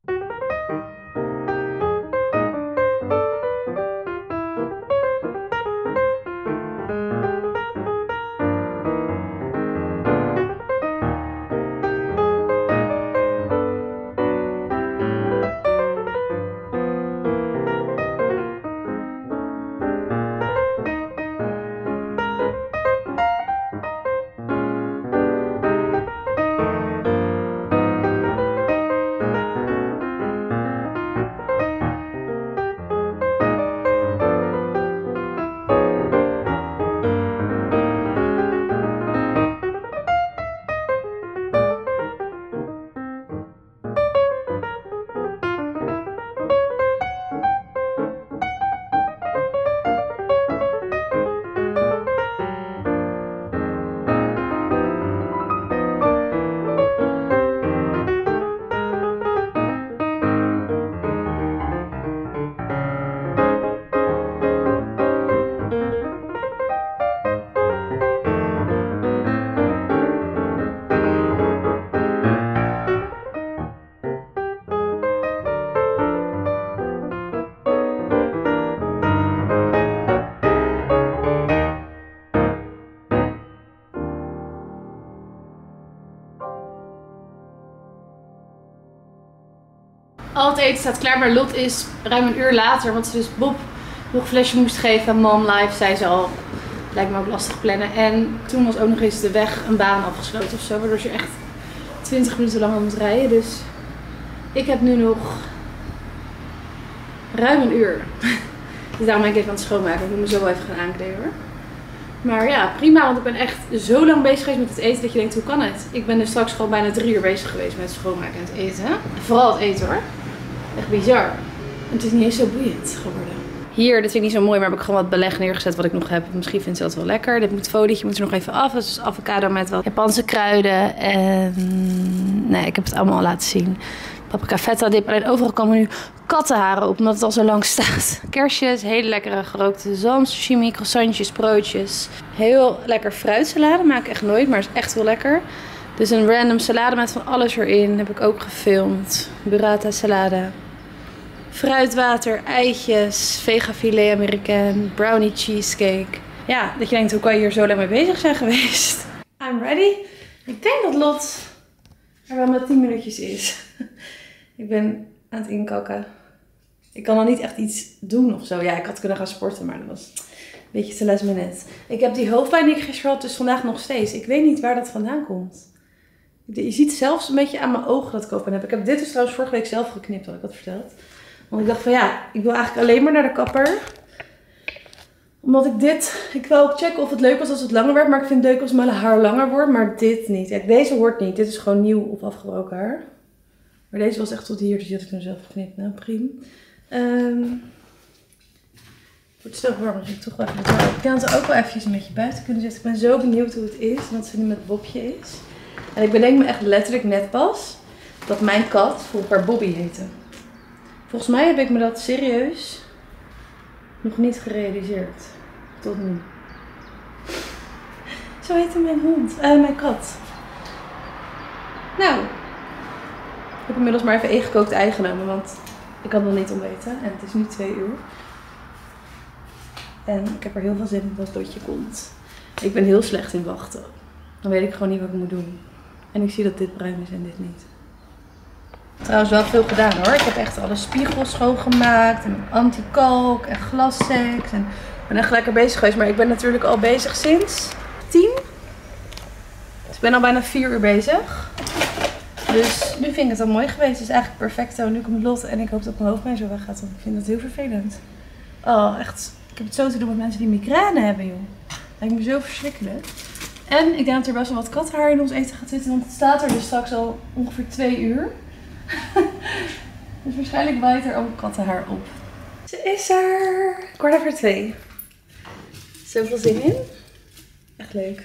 Al het eten staat klaar, maar Lot is ruim een uur later, want ze dus Bob nog een flesje moest geven. Mom live, zei ze al. Lijkt me ook lastig plannen. En toen was ook nog eens de weg een baan afgesloten of zo, waardoor je echt twintig minuten langer moet rijden. Dus ik heb nu nog ruim een uur. Dus daarom ben ik even aan het schoonmaken. Ik moet me zo wel even gaan aankleden hoor. Maar ja, prima, want ik ben echt zo lang bezig geweest met het eten dat je denkt, hoe kan het? Ik ben dus straks gewoon bijna drie uur bezig geweest met het schoonmaken en het eten. Vooral het eten hoor. Echt bizar. En het is niet eens zo boeiend geworden. Hier, dit vind ik niet zo mooi, maar heb ik gewoon wat beleg neergezet wat ik nog heb. Misschien vindt ze dat wel lekker. Dit moet folietje moet er nog even af. Dat is avocado met wat Japanse kruiden. En nee, ik heb het allemaal al laten zien. Paprika feta dip. Alleen overal komen nu kattenharen op, omdat het al zo lang staat. Kersjes, hele lekkere gerookte zalm, sashimi, croissantjes, broodjes. Heel lekker fruitsalade, maak ik echt nooit, maar is echt heel lekker. Dus een random salade met van alles erin, heb ik ook gefilmd. Burrata salade. fruitwater, eitjes, vegafilet américain, brownie cheesecake. Ja, dat je denkt, hoe kan je hier zo lang mee bezig zijn geweest? I'm ready. Ik denk dat Lot er wel met tien minuutjes is. Ik ben aan het inkakken. Ik kan nog niet echt iets doen of zo. Ja, ik had kunnen gaan sporten, maar dat was een beetje te last minute. Ik heb die hoofdpijn die ik gisteren had, dus vandaag nog steeds. Ik weet niet waar dat vandaan komt. Je ziet zelfs een beetje aan mijn ogen dat ik hoofdpijn heb. Ik heb dit dus trouwens vorige week zelf geknipt, had ik dat verteld. Want ik dacht van ja, ik wil eigenlijk alleen maar naar de kapper. Omdat ik dit, ik wil ook checken of het leuk was als het langer werd. Maar ik vind het leuk als mijn haar langer wordt, maar dit niet. Kijk, deze hoort niet. Dit is gewoon nieuw of afgebroken haar. Maar deze was echt tot hier, dus die had ik toen zelf geknipt. Nou, prima. Um, het wordt zo warm, dus ik toch wel even het warm. Ik kan het ook wel eventjes een beetje buiten kunnen zetten. Ik ben zo benieuwd hoe het is, en wat ze nu met Bobje is. En ik bedenk me echt letterlijk net pas dat mijn kat vroeger Bobby heette. Volgens mij heb ik me dat serieus nog niet gerealiseerd. Tot nu. Zo heette mijn hond. Uh, mijn kat. Nou. Ik heb inmiddels maar even ingekookt ei genomen, want ik kan nog niet ontbeten. En het is nu twee uur. En ik heb er heel veel zin in als Dotje komt. Ik ben heel slecht in wachten. Dan weet ik gewoon niet wat ik moet doen. En ik zie dat dit bruin is en dit niet. Trouwens wel veel gedaan hoor. Ik heb echt alle spiegels schoongemaakt. En anti-kalk en glasseks. En ik ben echt lekker bezig geweest. Maar ik ben natuurlijk al bezig sinds tien. Dus ik ben al bijna vier uur bezig. Dus nu vind ik het al mooi geweest. Het is eigenlijk perfecto. Nu komt Lot en ik hoop dat mijn hoofdpijn zo weggaat. Want ik vind dat heel vervelend. Oh, echt. Ik heb het zo te doen met mensen die migraine hebben, joh. Lijkt me zo verschrikkelijk. En ik denk dat er best wel wat kattenhaar in ons eten gaat zitten. Want het staat er dus straks al ongeveer twee uur. Dus waarschijnlijk waait er ook kattenhaar op. Ze is er. Kwart over twee. Zoveel zin in. Echt leuk.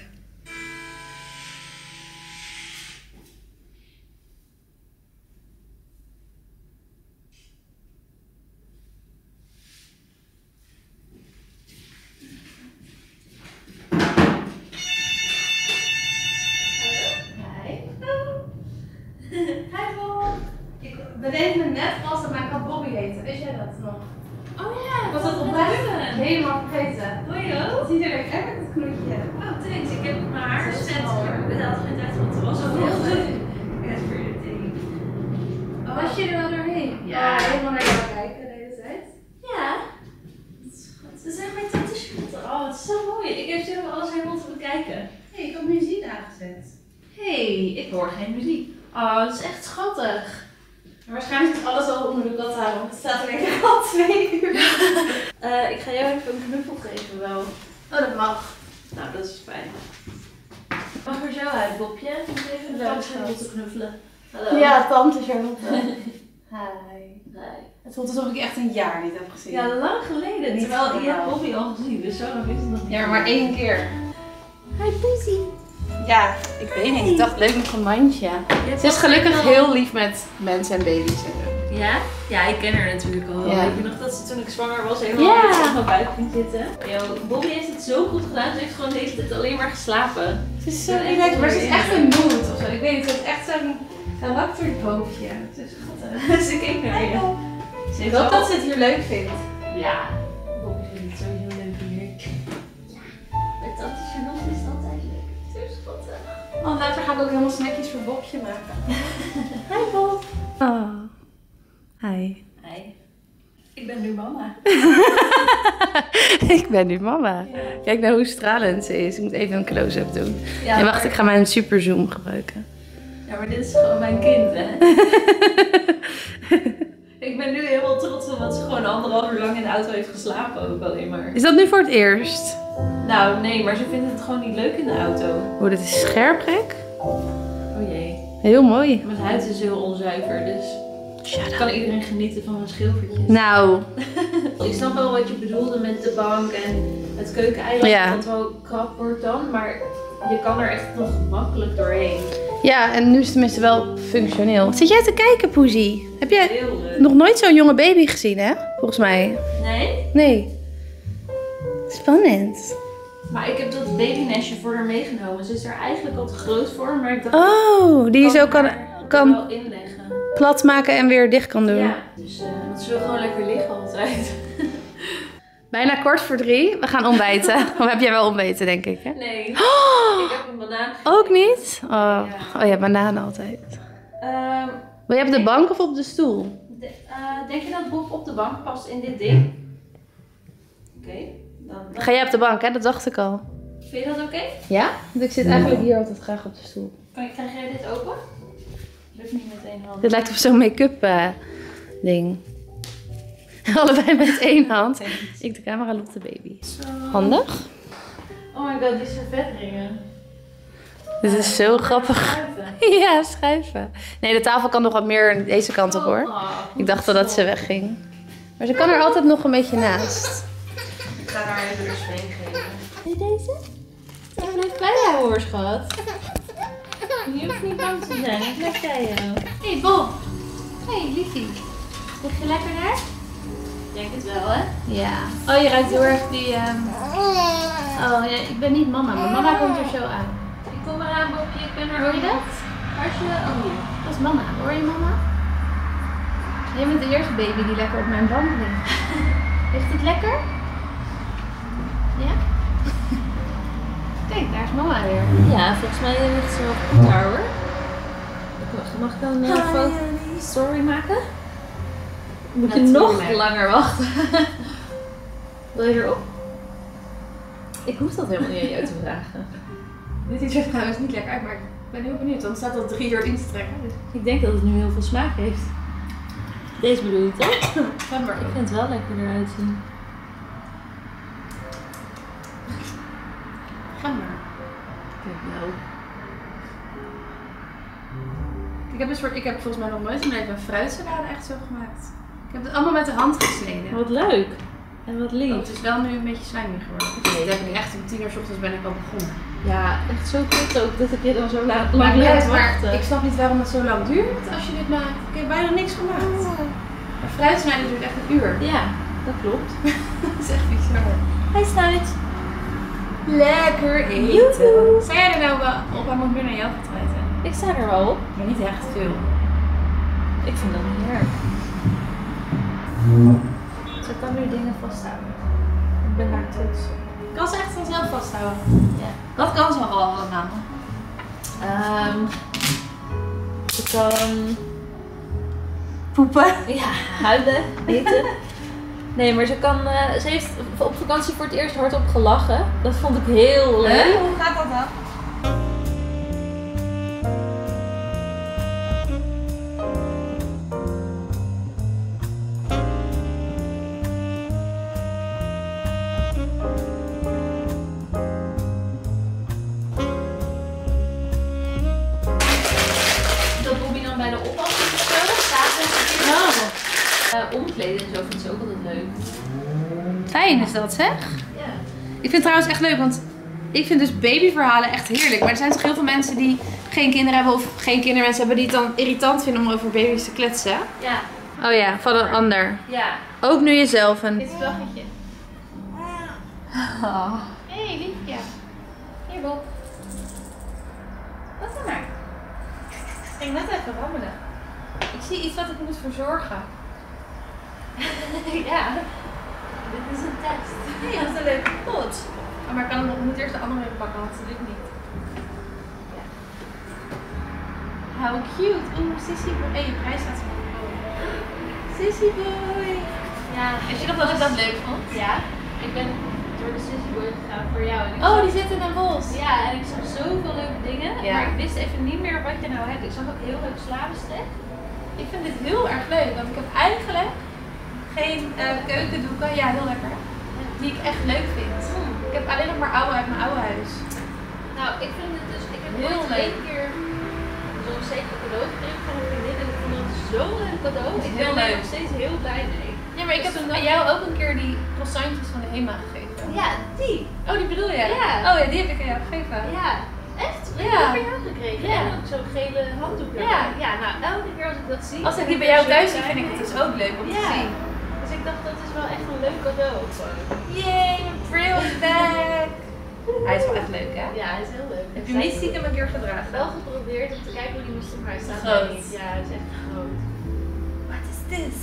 We deden het net pas dat mijn kat Bobby heette. Wist jij dat nog? Oh ja, was dat oprecht helemaal vergeten. Doe je ook? Zie je er echt met het knoetje. Oh, thanks. Ik heb mijn haar gezet. Ik had geen tijd voor het was. Zo heel leuk. Ja, voor je ding. Was je er wel doorheen? Ja. Oh, helemaal naar jou kijken de hele tijd. Ja. Ze zijn mijn tante schatten. Oh, het is zo mooi. Ik heb zelf alles helemaal te bekijken. Hé, hey, ik had muziek aangezet. Hé, hey, ik hoor geen muziek. Oh, het is echt schattig. Maar waarschijnlijk is alles al onder de kat houden, want het staat er denk ik al twee uur. uh, ik ga jou even een knuffel geven wel. Oh, dat mag. Nou, dat is fijn. Mag er zo uit, Bobje? Ik moet even de tante Charlotte knuffelen. Hallo. Ja, tante Charlotte. Hi. Hi. Het voelt alsof ik echt een jaar niet heb gezien. Ja, lang geleden. Niet Terwijl normaal. je hebt Bobby al gezien, dus zo lang is het nog niet. Ja, maar één keer. Hi, Poesie. Ja, ik weet niet. Ik dacht leuk met een mandje. Ze is gelukkig heel lief met mensen en baby's en zo. Ja? Ja, ik ken haar natuurlijk al. Ja. Weet je nog dat ze toen ik zwanger was helemaal Ja. op mijn buik ging zitten? Yo, Bobby heeft het zo goed gedaan. Ze heeft gewoon de hele tijd alleen maar geslapen. Ze is zo Ja, echt relaxed, maar ze is heel echt een mood of zo. Ik weet niet, ze heeft echt zo'n karakterhoofdje. Ze is schattig. Ze keek naar je. Ze Ik heeft hoop wel- dat ze het hier leuk vindt. Ja. Bobby vindt het sowieso leuk hier. Ja. Met tante Charlotte is het altijd leuk. Zo schattig. Oh, later ga ik ook helemaal snackjes voor Bobje maken. Hi Bob. Oh. Hi. Hi. Ik ben nu mama. Ik ben nu mama. Ja. Kijk nou hoe stralend ze is. Ik moet even een close-up doen. Ja, en wacht, maar- ik ga mijn super zoom gebruiken. Ja, maar dit is gewoon mijn kind, hè? Ik ben nu helemaal trots omdat ze gewoon anderhalf uur lang in de auto heeft geslapen ook alleen maar. Is dat nu voor het eerst? Nou, nee, maar ze vindt het gewoon niet leuk in de auto. Oh, dit is scherp gek. Oh jee. Heel mooi. Mijn huid is heel onzuiver, dus Shut kan iedereen genieten van mijn schilfertjes. Nou, Ik snap wel wat je bedoelde met de bank en het keukeneiland, Ja. dat het wel krap wordt dan, maar je kan er echt nog makkelijk doorheen. ja, en nu is het tenminste wel functioneel. Wat zit jij te kijken, Poesie? Heb jij Heel leuk. nog nooit zo'n jonge baby gezien, hè? Volgens mij. Nee? Nee. Spannend. Maar ik heb dat babynestje voor haar meegenomen. Ze is er eigenlijk al te groot voor, maar ik dacht... Oh, die je zo kan... haar kan... wel inleggen. plat maken en weer dicht kan doen. Ja, dus uh, want ze wil gewoon lekker liggen altijd. Bijna kwart voor drie. We gaan ontbijten. Of heb jij wel ontbeten, denk ik, hè? Nee. Oh! Ik heb een banaan gegeten. Ook niet? Oh ja, oh, ja bananen altijd. Um, Wil je op de bank of op de stoel? De, uh, denk je dat Bob op de bank past in dit ding? Oké. Okay, dan, dan... Ga jij op de bank, hè? Dat dacht ik al. Vind je dat oké? Okay? Ja? Want ik zit eigenlijk hier altijd graag op de stoel. Kan je, krijg jij dit open? Lukt niet met één hand. Dit lijkt op zo'n make-up uh, ding. Allebei met één hand. Ik de camera, Lotte baby. Zo. Handig. Oh my god, die servetringen. Dit is zo grappig. Schuiven. Ja, schuiven. Nee, de tafel kan nog wat meer deze kant op hoor. Oh, ik dacht al dat ze wegging. Maar ze kan er altijd nog een beetje naast. Ik ga haar even een swing geven. Zie deze? Zij blijft bij jou hoor, schat. Je hoeft niet bang te zijn, ik blijf bij jou. Hé hey, Bob. Hé hey, liefie. Lig je lekker daar? Ik denk het wel, hè? Ja. Oh, je ruikt heel erg die... Um... Oh, ja, ik ben niet mama, maar mama komt er zo aan. Ik kom eraan, Bobje. Ik ben er. Hoor je dat? Waar is je... Oh, hier. Dat is mama. Hoor je mama? Jij bent de eerste baby die lekker op mijn band ligt. Ligt het lekker? Ja? Kijk, daar is mama weer. Ja, volgens mij ligt ze wel goed daar, hoor. Mag ik dan een uh, story maken? Moet je nog langer wachten? Wil je erop? Ik hoef dat helemaal niet aan jou te vragen. Dit ziet er trouwens niet lekker uit, maar ik ben heel benieuwd. Dan staat dat drie uur in te trekken. Dus. Ik denk dat het nu heel veel smaak heeft. Deze bedoel je toch? Ga maar. Ik vind het wel lekker eruit zien. Ga maar. Kijk nou. Ik heb, een soort, ik heb volgens mij nog nooit in mijn leven een fruitsalade echt zo gemaakt. Ik heb het allemaal met de hand gesneden. Wat leuk. En wat lief. Oh, het is wel nu een beetje slijmig geworden. Nee, dat heb ik echt om tien uur 's ochtends ben ik al begonnen. Ja, echt zo kut ook dat ik je dan zo lang lang laat wachten. Ik snap niet waarom het zo lang duurt als je dit maakt. Ik heb bijna niks gemaakt. Oh. Maar fruitsnijden duurt echt een uur. Ja, dat klopt. Dat is echt bizar. Hij snuit. Lekker eten. Zou jij er nou wel op aan moet meer naar jou getreiten? Ik sta er wel op. Maar niet echt veel. Ik vind dat niet erg. Ze kan nu dingen vasthouden. Ik ben daar trots op. Kan ze echt vanzelf vasthouden? Ja. Wat kan ze al allemaal? Um, ze kan poepen. Ja, huilen, eten. Nee, maar ze kan. Uh, ze heeft op vakantie voor het eerst hardop gelachen. Dat vond ik heel leuk. Huh? Hoe gaat dat dan? Uh, omkleden en zo vind ze ook altijd leuk. Fijn is dat, zeg? Ja. Ik vind het trouwens echt leuk, want ik vind dus babyverhalen echt heerlijk. Maar er zijn toch heel veel mensen die geen kinderen hebben of geen kinderwens hebben die het dan irritant vinden om over baby's te kletsen. Ja. Oh ja, van een ander. Ja. Ook nu jezelf een... Dit vlaggetje. Oh. Hé, hey, liefje. Hier, Bob. Wat dan maar? Ik ging net even rammelen. Ik zie iets wat ik moet verzorgen. Ja, dit is een test. Nee, dat is een leuke pot. Oh, maar ik kan hem nog, ik moet eerst de andere even pakken, want dat lukt niet. Ja. How cute. Oeh, Sissy boy. Hé, je prijs staat zo boven. Sissy boy. Ja. Weet je nog dat ik dat leuk vond? Ja. Ik ben door de Sissy boy gegaan voor jou. En Oh, zag... die zit in een bos. Ja, en ik zag zoveel leuke dingen. Ja. Maar ik wist even niet meer wat je nou hebt. Ik zag ook heel leuk slavenstek. Ik vind dit heel erg leuk, want ik heb eigenlijk geen uh, keukendoeken, ja heel lekker, die ik echt leuk vind. Mm. Ik heb alleen nog maar oude uit mijn oude huis. Nou, ik vind het dus, ik heb Heel ooit leuk. één keer zo'n zeker cadeau gekregen van een vriendin en ik vond het zo'n leuk cadeau. Dat is Ik heel ben er leuk. nog steeds heel blij mee. Ja, maar ik Dus heb toen aan jou ook een keer die croissantjes van de Hema gegeven. Ja, die. Oh, die bedoel je? Ja. Oh ja, die heb ik aan jou gegeven. Ja. Echt? Ik Ja. heb die van jou gekregen. Ja. En ook zo'n gele handdoek. Ja. erbij. Ja, nou elke keer als ik dat zie. Als ik ben die bij jou zo thuis zie, blij vind ik mee. het dus ook leuk om te Ja. zien. Dus ik dacht dat is wel echt een leuk cadeau. Yay, mijn Brill is back! Hij is wel echt leuk, hè? Ja, hij is heel leuk. Heb je hem niet stiekem een keer gedragen? Wel geprobeerd om te kijken hoe die moest doen, maar hij staat Groot. er niet. Ja, hij is echt groot. Wat is dit?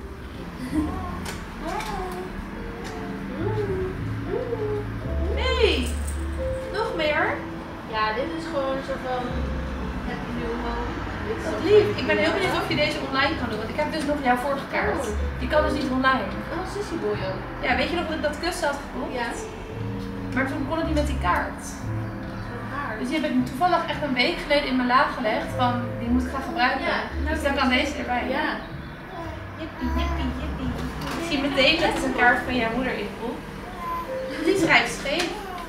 Nee! Nog meer? Ja, dit is gewoon een soort van Happy New Home. Dit is Wat ook- lief. Ik ben heel benieuwd of je deze online kan doen, want ik heb dus nog jouw vorige kaart. Die kan dus niet online. Oh, Sissy Boy ook. Ja, weet je nog dat ik dat kussen had gekocht? Ja. Maar toen kon het niet met die kaart. Met haar. Dus die heb ik toevallig echt een week geleden in mijn la gelegd van, die moet ik gaan gebruiken. Ja, nou, dus dan kan deze erbij. Ja. Jippie, jippie, jippie. Ik zie meteen dat het een kaart van jouw moeder in komt. Die schrijft scheef.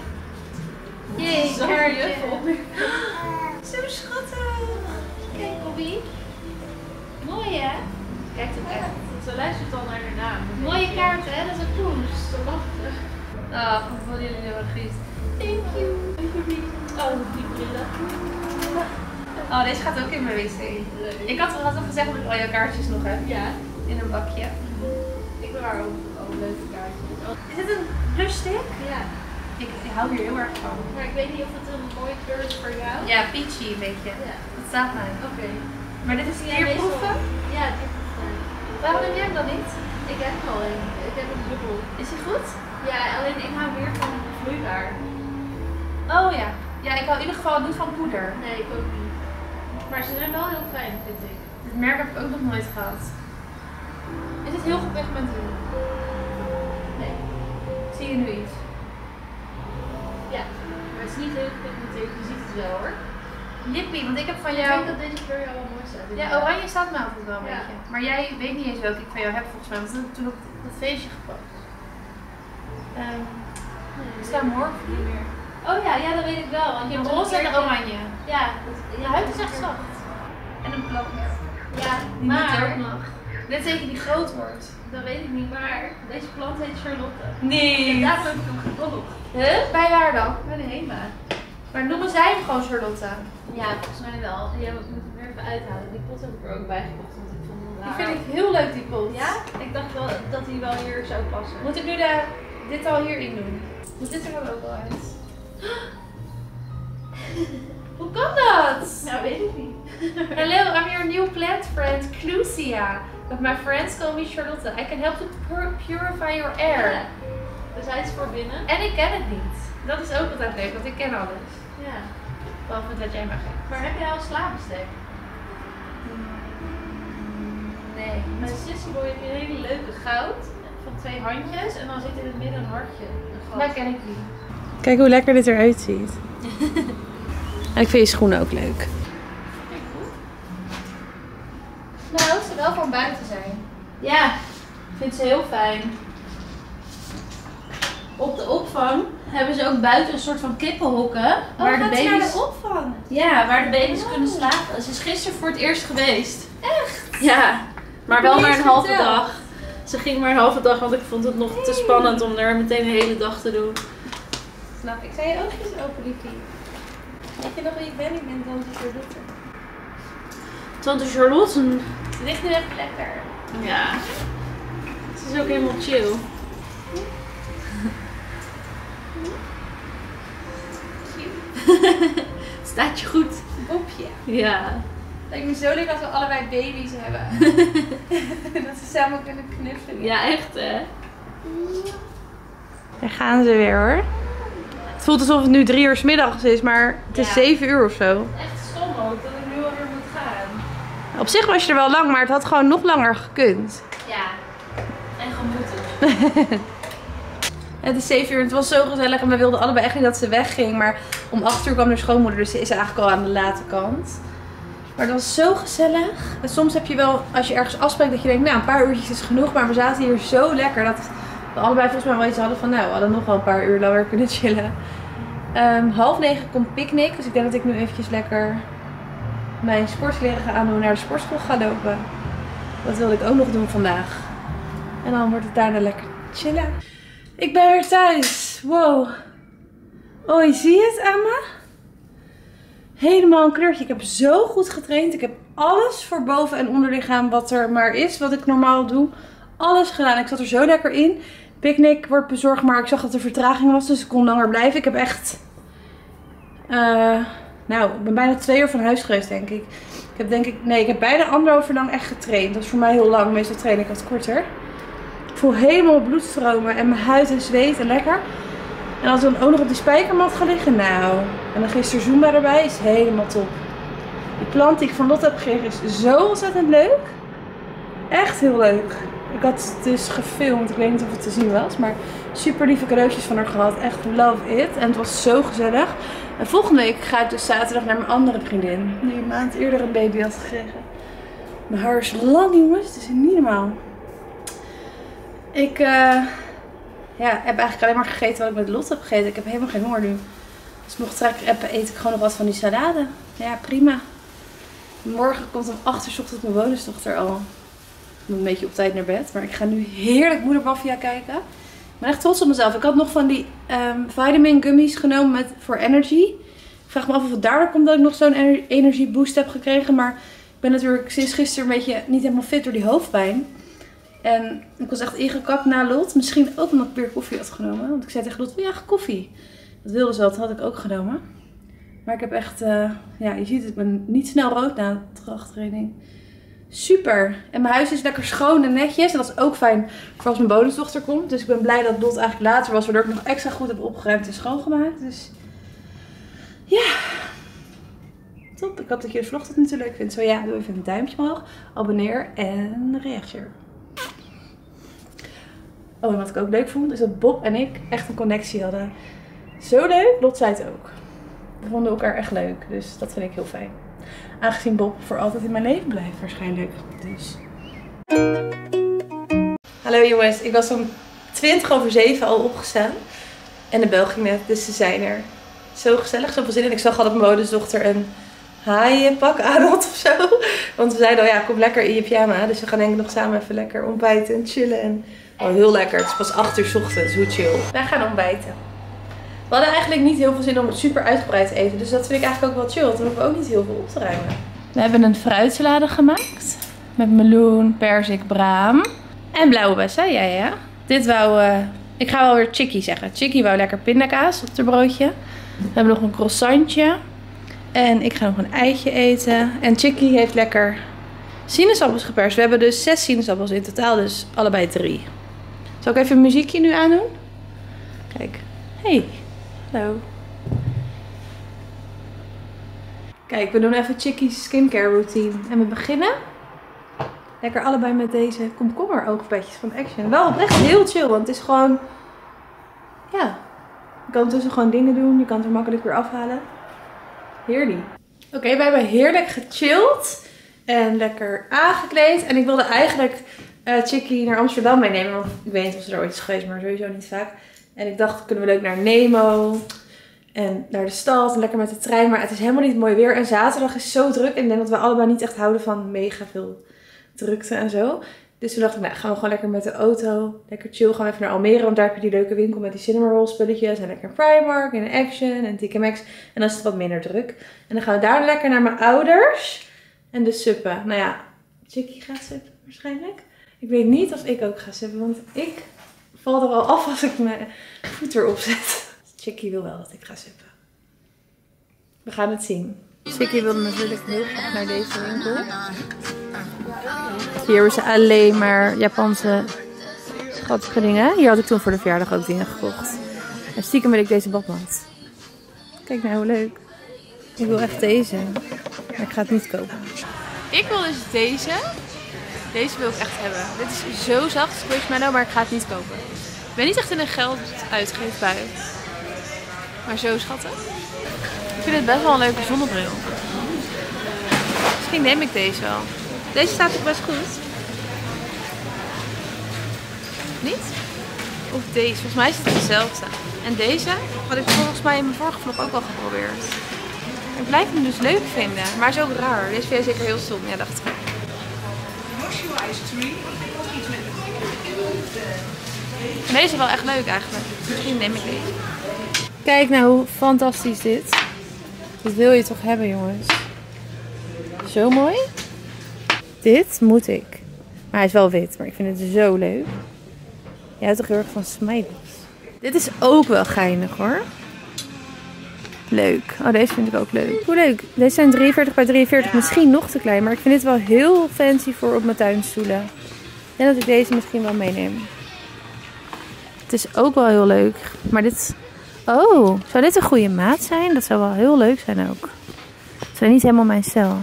Jee, Zo kaartje. juffel. Zo schattig. Kijk, Bobby. Mooi hè? Kijk het echt. Ze luistert al naar haar naam. Mooie kaart hè? Dat is een poes. Zo lachtig. Ah, ik vond jullie heel erg goed. Thank you. Oh, die brillen. Oh, deze gaat ook in mijn wc. Ik had al gezegd dat ik al jouw kaartjes nog heb. Ja. In een bakje. Ik bewaar ook, ook leuke kaartjes. Is dit een blushstick? Ja. Ik, ik hou hier heel erg van. Maar ik weet niet of het een mooie kleur is voor jou. Ja, peachy een beetje. Ja. Dat staat mij. Oké. Maar dit is Ja, dierproeven? meestal- Ja, dierproeven. Waarom heb jij hem dan niet? Ik heb er al een. Ik heb een dubbel. Is hij goed? Ja, alleen ik hou meer van vloeibaar. Oh ja. Ja, ik hou in ieder geval niet van poeder. Nee, ik ook niet. Maar ze zijn wel heel fijn, vind ik. Dit merk heb ik ook nog nooit gehad. Is het heel gepigmenteerd? Nee. Zie je nu iets? Ja. Maar het is niet heel gepigmenteerd, je ziet het wel hoor. Jippie, want ik heb van Ik jou... denk dat deze kleur jou wel mooi staat. Ja, oranje staat me altijd wel een Ja. beetje. Maar jij weet niet eens welke ik van jou heb volgens mij, want dat heb ik toen op dat feestje gepakt. Ehm Nee, er staan morgen niet meer. Oh ja, ja, dat weet ik wel. Want je De hebt roze en de een keertje- oranje. Ja, dat, Je huid is echt zacht. En een plant. Ja, Die niet maar ook nog. Net zeker die groot wordt. dat weet ik niet, maar deze plant heet Charlotte. Nee. En daarom heb ik hem gekocht. Huh? Bij waar dan? Bij de Hema. Maar noemen zij hem gewoon Charlotte? Ja, volgens mij wel. Die heb ik moet ik er even uithalen. Die pot heb ik er ook bij gekocht, want ik vond hem Die raar. vind ik heel leuk, die pot. Ja? Ik dacht wel dat hij wel hier zou passen. Moet ik nu de, dit al hierin doen? Moet dit er dan ook wel uit? Hoe kan dat? Nou, weet ik niet. Hello, I'm your new plant friend, Clusia. But my friends call me Charlotte. I can help to pur purify your air. Ja. Dus hij is voor binnen. En ik ken het niet. Dat is ook altijd leuk, want ik ken alles. Ja. Behalve dat jij maar geeft. Maar heb jij al slaapbestek? Nee. Bij Sissy Boy heb je een hele leuke goud van twee handjes en dan zit in het midden een hartje. Een gat. Dat ken ik niet. Kijk hoe lekker dit eruit ziet. En ik vind je schoenen ook leuk. Kijk goed. Nou, het zou wel van buiten zijn. Ja, ik vind ze heel fijn. Op de opvang hebben ze ook buiten een soort van kippenhokken. waar de baby's, opvang? ja, waar de baby's kunnen slapen. Ze is gisteren voor het eerst geweest. Echt? Ja, maar wel je maar eens een halve verteld? dag. Ze ging maar een halve dag, want ik vond het nog te spannend om er meteen de hele dag te doen. Snap ik. Zou je oogjes open, liefie? Weet je nog wie ik ben? Ik ben Tante Charlotte. Tante Charlotte, Ze ligt nu echt lekker. ja, ze is ook helemaal chill. Het staat je goed. Bobje. Ja. Het lijkt me zo leuk als we allebei baby's hebben. Dat ze samen kunnen knuffelen. Ja, echt hè. Daar gaan ze weer hoor. Het voelt alsof het nu drie uur 's middags is, maar het is Ja. zeven uur of zo. Echt stom ook dat ik nu alweer moet gaan. Op zich was je er wel lang, maar het had gewoon nog langer gekund. Ja. En gemoeten. Het is zeven uur en het was zo gezellig en we wilden allebei echt niet dat ze wegging. Maar om acht uur kwam de schoonmoeder, dus ze is eigenlijk al aan de late kant. Maar het was zo gezellig. En soms heb je wel, als je ergens afspreekt, dat je denkt, nou een paar uurtjes is genoeg. Maar we zaten hier zo lekker dat we allebei volgens mij wel iets hadden van, nou we hadden nog wel een paar uur langer kunnen chillen. Um, half negen komt picknick, dus ik denk dat ik nu eventjes lekker mijn sportkleren ga aandoen en naar de sportschool ga lopen. Dat wilde ik ook nog doen vandaag. En dan wordt het daarna lekker chillen. Ik ben weer thuis. Wow. Oh, zie je het aan me? Helemaal een kleurtje. Ik heb zo goed getraind. Ik heb alles voor boven en onderlichaam wat er maar is. Wat ik normaal doe. Alles gedaan. Ik zat er zo lekker in. picknick wordt bezorgd, maar ik zag dat er vertraging was, dus ik kon langer blijven. Ik heb echt, uh, nou, ik ben bijna twee uur van huis geweest, denk ik. Ik heb denk ik, nee, ik heb bijna anderhalf uur lang echt getraind. Dat is voor mij heel lang, meestal train ik wat korter. Ik voel helemaal bloedstromen en mijn huid en zweet en lekker. En als ik dan ook nog op die spijkermat ga liggen, nou, en dan gisteren Zumba erbij, is helemaal top. Die plant die ik van Lotte heb gekregen is zo ontzettend leuk. Echt heel leuk. Ik had het dus gefilmd, ik weet niet of het te zien was, maar super lieve cadeautjes van haar gehad. Echt love it. En het was zo gezellig. En volgende week ga ik dus zaterdag naar mijn andere vriendin, die een maand eerder een baby had gekregen. Mijn haar is lang, jongens, het is niet normaal. Ik uh, ja, heb eigenlijk alleen maar gegeten wat ik met Lotte heb gegeten. Ik heb helemaal geen honger nu. Als ik nog trek appen, eet ik gewoon nog wat van die salade. Ja, prima. Morgen komt om acht uur 's ochtends mijn bonusdochter al. Ik moet een beetje op tijd naar bed. Maar ik ga nu heerlijk Moeder Baffia kijken. Ik ben echt trots op mezelf. Ik had nog van die um, vitamin gummies genomen met, voor energy. Ik vraag me af of het daardoor komt dat ik nog zo'n ener energieboost heb gekregen. Maar ik ben natuurlijk sinds gisteren een beetje niet helemaal fit door die hoofdpijn. En ik was echt ingekapt na Lot. Misschien ook omdat ik weer koffie had genomen. Want ik zei tegen Lot, wil je eigenlijk koffie? Dat wilde ze wel, dat had ik ook genomen. Maar ik heb echt, uh, ja, je ziet het, ik ben niet snel rood na de krachttraining. Super. En mijn huis is lekker schoon en netjes. En dat is ook fijn voor als mijn bonusdochter komt. Dus ik ben blij dat Lot eigenlijk later was, waardoor ik nog extra goed heb opgeruimd en schoongemaakt. Dus ja, top. Ik hoop dat je de vlog tot nu toe leuk vindt. Zo ja, doe even een duimpje omhoog, abonneer en reageer. Oh, en wat ik ook leuk vond, is dat Bob en ik echt een connectie hadden. Zo leuk, Lot zei het ook. We vonden elkaar echt leuk, dus dat vind ik heel fijn. Aangezien Bob voor altijd in mijn leven blijft waarschijnlijk. Dus. Hallo jongens, ik was om twintig over zeven al opgestaan. En de bel ging net, dus ze zijn er. Zo gezellig, zoveel zin in. Ik zag al dat mijn bonusdochter een haaienpak aan had of zo. Want we zeiden al, ja, kom lekker in je pyjama. Dus we gaan denk ik nog samen even lekker ontbijten en chillen. En oh, heel lekker. Het is pas acht uur 's ochtends, hoe chill. Wij gaan ontbijten. We hadden eigenlijk niet heel veel zin om het super uitgebreid te eten. Dus dat vind ik eigenlijk ook wel chill. Want dan hoeven we ook niet heel veel op te ruimen. We hebben een fruitsalade gemaakt. Met meloen, perzik, braam. En blauwe bessen, ja ja. Dit wou, uh, ik ga wel weer Chickie zeggen. Chickie wou lekker pindakaas op haar broodje. We hebben nog een croissantje. En ik ga nog een eitje eten. En Chickie heeft lekker sinaasappels geperst. We hebben dus zes sinaasappels in totaal. Dus allebei drie. Zal ik even een muziekje nu aandoen? Kijk. Hey. Hallo. Kijk, we doen even Chickie's skincare routine. En we beginnen lekker allebei met deze komkommer oogpetjes van Action. Wel oprecht heel chill, want het is gewoon, ja, je kan tussen gewoon dingen doen. Je kan het er makkelijk weer afhalen. Heerlijk. Oké, okay, wij hebben heerlijk gechilled en lekker aangekleed. En ik wilde eigenlijk uh, Chickie naar Amsterdam meenemen, want ik weet niet of ze er ooit is geweest, maar sowieso niet vaak. En ik dacht, kunnen we leuk naar Nemo en naar de stad en lekker met de trein. Maar het is helemaal niet mooi weer. En zaterdag is zo druk. En ik denk dat we allebei niet echt houden van mega veel drukte en zo. Dus toen dacht ik, nou gaan we gewoon lekker met de auto. Lekker chill, gaan we even naar Almere. Want daar heb je die leuke winkel met die cinnamon roll spulletjes. En lekker Primark en Action en T K Maxx. En dan is het wat minder druk. En dan gaan we daar lekker naar mijn ouders. En de suppen. Nou ja, Chickie gaat suppen waarschijnlijk. Ik weet niet of ik ook ga suppen. Want ik val er al af als ik mijn voet erop zet. Chickie wil wel dat ik ga suppen. We gaan het zien. Chickie wilde natuurlijk heel graag naar deze winkel. Hier hebben ze alleen maar Japanse schattige dingen. Hier had ik toen voor de verjaardag ook dingen gekocht. En stiekem wil ik deze badmat. Kijk nou hoe leuk. Ik wil echt deze. Maar ik ga het niet kopen. Ik wil dus deze. Deze wil ik echt hebben. Dit is zo zacht, Squishmallow, maar ik ga het niet kopen. Ik ben niet echt in een geld uitgeefbui. Maar zo schattig. Ik vind het best wel een leuke zonnebril. Misschien neem ik deze wel. Deze staat ook best goed. Niet? Of deze. Volgens mij is het hetzelfde. En deze had ik volgens mij in mijn vorige vlog ook al geprobeerd. Ik blijf hem dus leuk vinden. Maar is ook raar. Deze vind je zeker heel stom. Ja, dacht ik. En deze is wel echt leuk eigenlijk. Misschien neem ik deze. Kijk nou hoe fantastisch dit. Dit wil je toch hebben, jongens. Zo mooi. Dit moet ik. Maar hij is wel wit, maar ik vind het zo leuk. Jij houdt toch heel erg van smileys. Dit is ook wel geinig hoor. Leuk. Oh, deze vind ik ook leuk. Hoe leuk. Deze zijn drieënveertig bij drieënveertig. Misschien nog te klein. Maar ik vind dit wel heel fancy voor op mijn tuinstoelen. Ik denk dat ik deze misschien wel meeneem. Het is ook wel heel leuk. Maar dit... Oh, zou dit een goede maat zijn? Dat zou wel heel leuk zijn ook. Het is niet helemaal mijn stijl.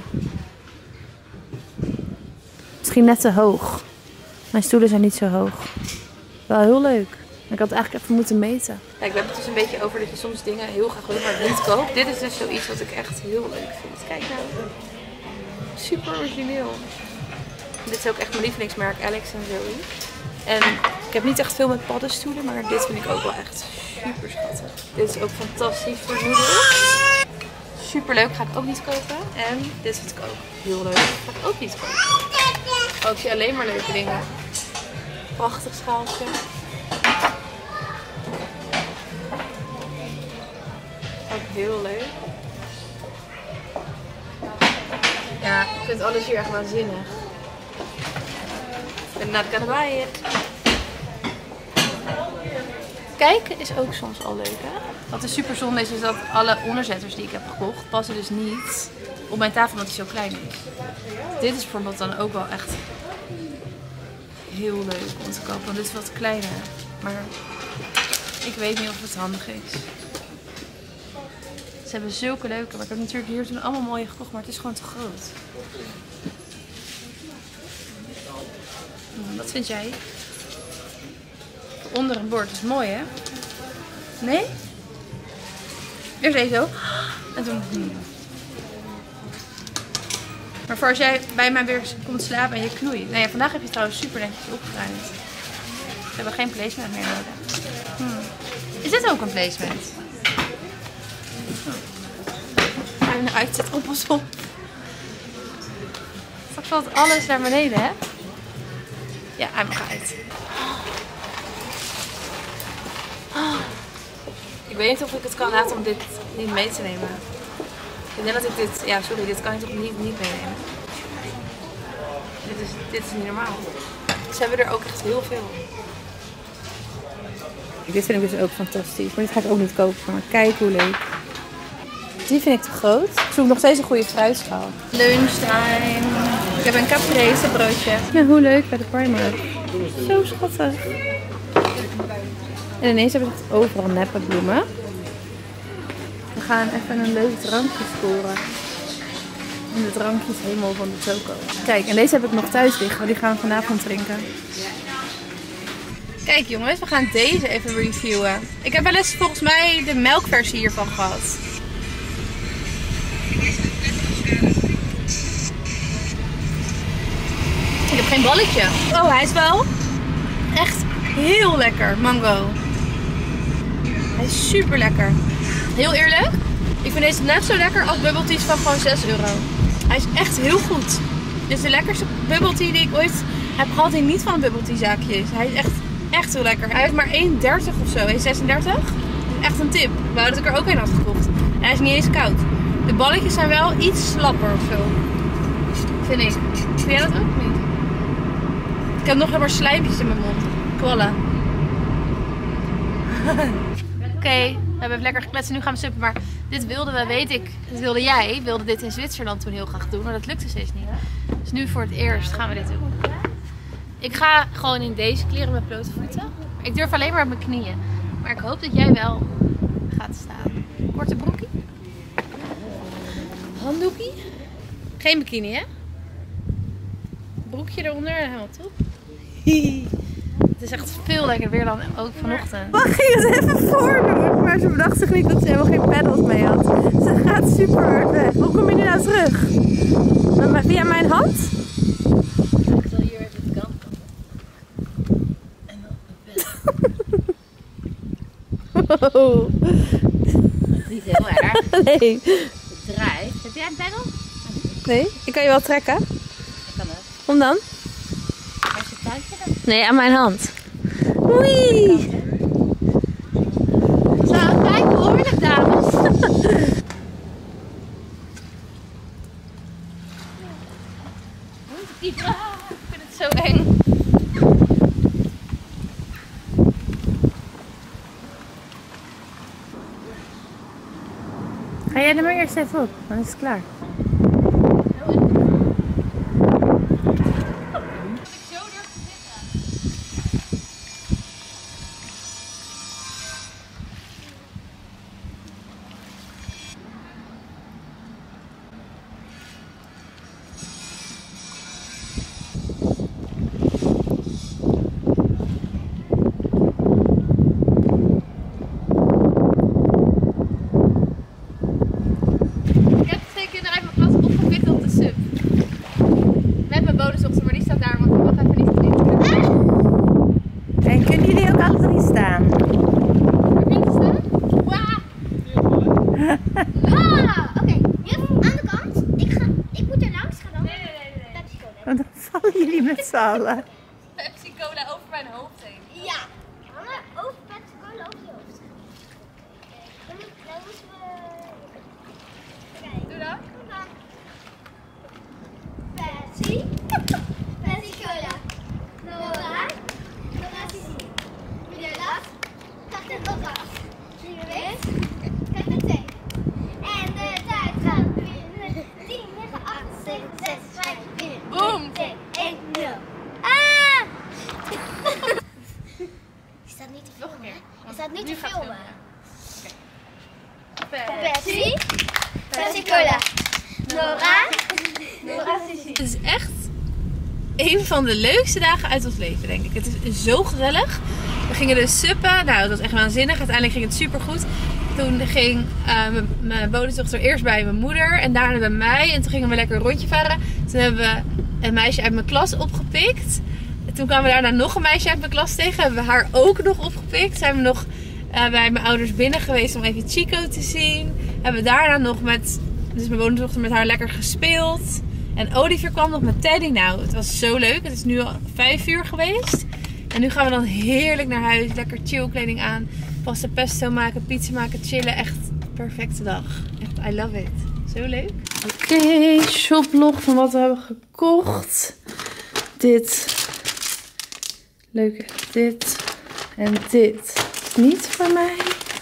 Misschien net te hoog. Mijn stoelen zijn niet zo hoog. Wel heel leuk. Ik had het eigenlijk even moeten meten. Kijk, we hebben het dus een beetje over dat je soms dingen heel graag wil, maar niet koopt. Dit is dus zoiets wat ik echt heel leuk vind. Kijk nou. Super origineel. Dit is ook echt mijn lievelingsmerk, Alex en Zoe. En ik heb niet echt veel met paddenstoelen, maar dit vind ik ook wel echt super schattig. Dit is ook fantastisch voor moeders. Super leuk, ga ik ook niet kopen. En dit vind ik ook heel leuk, ga ik ook niet kopen. Oh, ik zie alleen maar leuke dingen. Prachtig schaaltje. Ook heel leuk. Ja, ik vind alles hier echt waanzinnig. Ik ben not gonna buy it. Kijken is ook soms al leuk, hè? Wat is super zonde is, is dat alle onderzetters die ik heb gekocht passen dus niet op mijn tafel omdat hij zo klein is. Dit is bijvoorbeeld dan ook wel echt heel leuk om te kopen, want dit is wat kleiner. Maar ik weet niet of het handig is. Ze hebben zulke leuke, maar ik heb natuurlijk hier toen allemaal mooie gekocht, maar het is gewoon te groot. Wat vind jij? Onder een bord, dat is mooi hè? Nee? Eerst even zo. En toen... Maar voor als jij bij mij weer komt slapen en je knoeit. Nou ja, vandaag heb je het trouwens super netjes opgeruimd. We hebben geen placement meer nodig. Hmm. Is dit ook een placement? Ga je eruit zetten, op ons op. Straks valt alles naar beneden, hè? Ja, hij mag uit. Ik weet niet of ik het kan laten om dit niet mee te nemen. Ik denk dat ik dit... Ja, sorry, dit kan ik toch niet, niet meenemen. Dit is, dit is niet normaal. Ze hebben er ook echt heel veel. Dit vind ik dus ook fantastisch. Maar dit ga ik ook niet kopen. Maar kijk hoe leuk. Die vind ik te groot. Ik zoek nog steeds een goede fruitschaal. Lunchtime. Ik heb een caprese broodje. Ja, hoe leuk bij de Primark. Zo schattig. En ineens heb ik echt overal neppe bloemen. We gaan even een leuk drankje scoren. En de drankjes helemaal van de choco. Kijk, en deze heb ik nog thuis liggen. Die gaan we vanavond drinken. Kijk jongens, we gaan deze even reviewen. Ik heb wel eens volgens mij de melkversie hiervan gehad. Ik heb geen balletje. Oh, hij is wel echt heel lekker. Mango. Hij is super lekker. Heel eerlijk, ik vind deze net zo lekker als bubble teas van gewoon zes euro. Hij is echt heel goed. Dit is de lekkerste bubble tea die ik ooit heb gehad die niet van een bubble tea zaakje is. Hij is echt, echt heel lekker. Hij is maar één dertig of zo, één zesendertig. Echt een tip. Ik wou dat ik er ook een had gekocht. En hij is niet eens koud. De balletjes zijn wel iets slapper of zo. Vind ik. Vind jij dat ook niet? Ik heb nog helemaal slijmpjes in mijn mond. Kwallen. Oké, okay, we hebben even lekker gekletst en nu gaan we suppen. Maar dit wilden we, weet ik, dit wilde jij, wilde dit in Zwitserland toen heel graag doen. Maar dat lukte steeds niet. Dus nu voor het eerst gaan we dit doen. Ik ga gewoon in deze kleren met blote voeten. Ik durf alleen maar op mijn knieën. Maar ik hoop dat jij wel gaat staan. Korte broekie. Handdoekie. Geen bikini, hè? Broekje eronder en helemaal top. Het is echt veel lekkerder weer dan ook vanochtend. Mag je het even voordoen? Maar ze bedacht zich niet dat ze helemaal geen pedals mee had. Ze gaat super hard weg. Hoe kom je nu nou terug? Maar via mijn hand? Ik zal hier even de kant op. En dan de pedal. Wow. Dat is niet heel erg. Nee. Het draait. Heb jij een pedal? Nee? Ik kan je wel trekken. Ik kan het. Om dan? Waar is het touwtje dan? Nee, aan mijn hand. Oei! Zo, kijk, behoorlijk dames. Ik vind het zo eng. Ga jij er maar eerst even op, dan is het klaar. Pepsi Cola over mijn hoofd heen. Ja, hangen over Pepsi Cola over je hoofd. Dan moeten we... Kijk. Doe dat. Kom dan. Pepsi. Pepsi Cola. Nora. Nora Sisi. Meneer Laf. Captain Bottas. Zie je weet? Captain T. En de tijd gaat binnen. tien, negen, acht, zeven, zes, vijf, vier, Boom. twee, één, nul. Ah! Je staat niet te filmen, hè? Je staat niet te filmen. Pepsi. Pepsi Cola. Nora. Nora Sisi. Het is echt een van de leukste dagen uit ons leven, denk ik. Het is zo gezellig. We gingen dus suppen. Nou, dat was echt waanzinnig. Uiteindelijk ging het super goed. Toen ging uh, mijn bonusdochter eerst bij mijn moeder en daarna bij mij. En toen gingen we lekker een rondje varen. Toen hebben we een meisje uit mijn klas opgepikt. En toen kwamen we daarna nog een meisje uit mijn klas tegen. Hebben we haar ook nog opgepikt. Zijn we nog uh, bij mijn ouders binnen geweest om even Chico te zien. Hebben we daarna nog met, dus mijn bonusdochter met haar lekker gespeeld. En Olivier kwam nog met Teddy. Nou, het was zo leuk. Het is nu al vijf uur geweest. En nu gaan we dan heerlijk naar huis. Lekker chillkleding aan. Pasta pesto maken, pizza maken, chillen. Echt een perfecte dag. Echt, I love it. Zo leuk. Oké, okay, shoplog van wat we hebben gekocht. Dit. Leuk. Dit. En dit. Niet voor mij.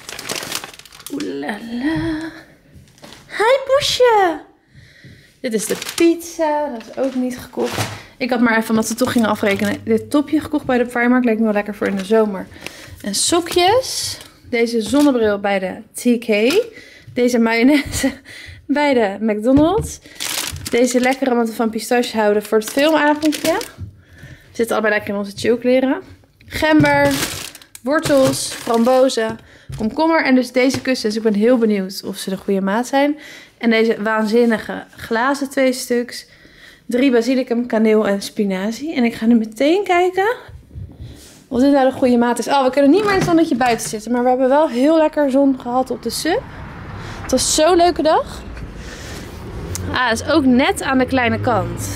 Oelala. Hi Poesje. Dit is de pizza. Dat is ook niet gekocht. Ik had maar even, omdat we toch gingen afrekenen, dit topje gekocht bij de Primark. Leek me wel lekker voor in de zomer. En sokjes. Deze zonnebril bij de T K. Deze mayonaise bij de McDonald's. Deze lekkere, want we van pistache houden, voor het filmavondje. Zitten allebei lekker in onze chillkleren. Gember, wortels, frambozen, komkommer en dus deze kussens. Ik ben heel benieuwd of ze de goede maat zijn. En deze waanzinnige glazen twee stuks. Drie basilicum, kaneel en spinazie. En ik ga nu meteen kijken of dit nou de goede maat is. Oh, we kunnen niet meer in het zonnetje buiten zitten. Maar we hebben wel heel lekker zon gehad op de sub. Het was zo'n leuke dag. Ah, het is ook net aan de kleine kant.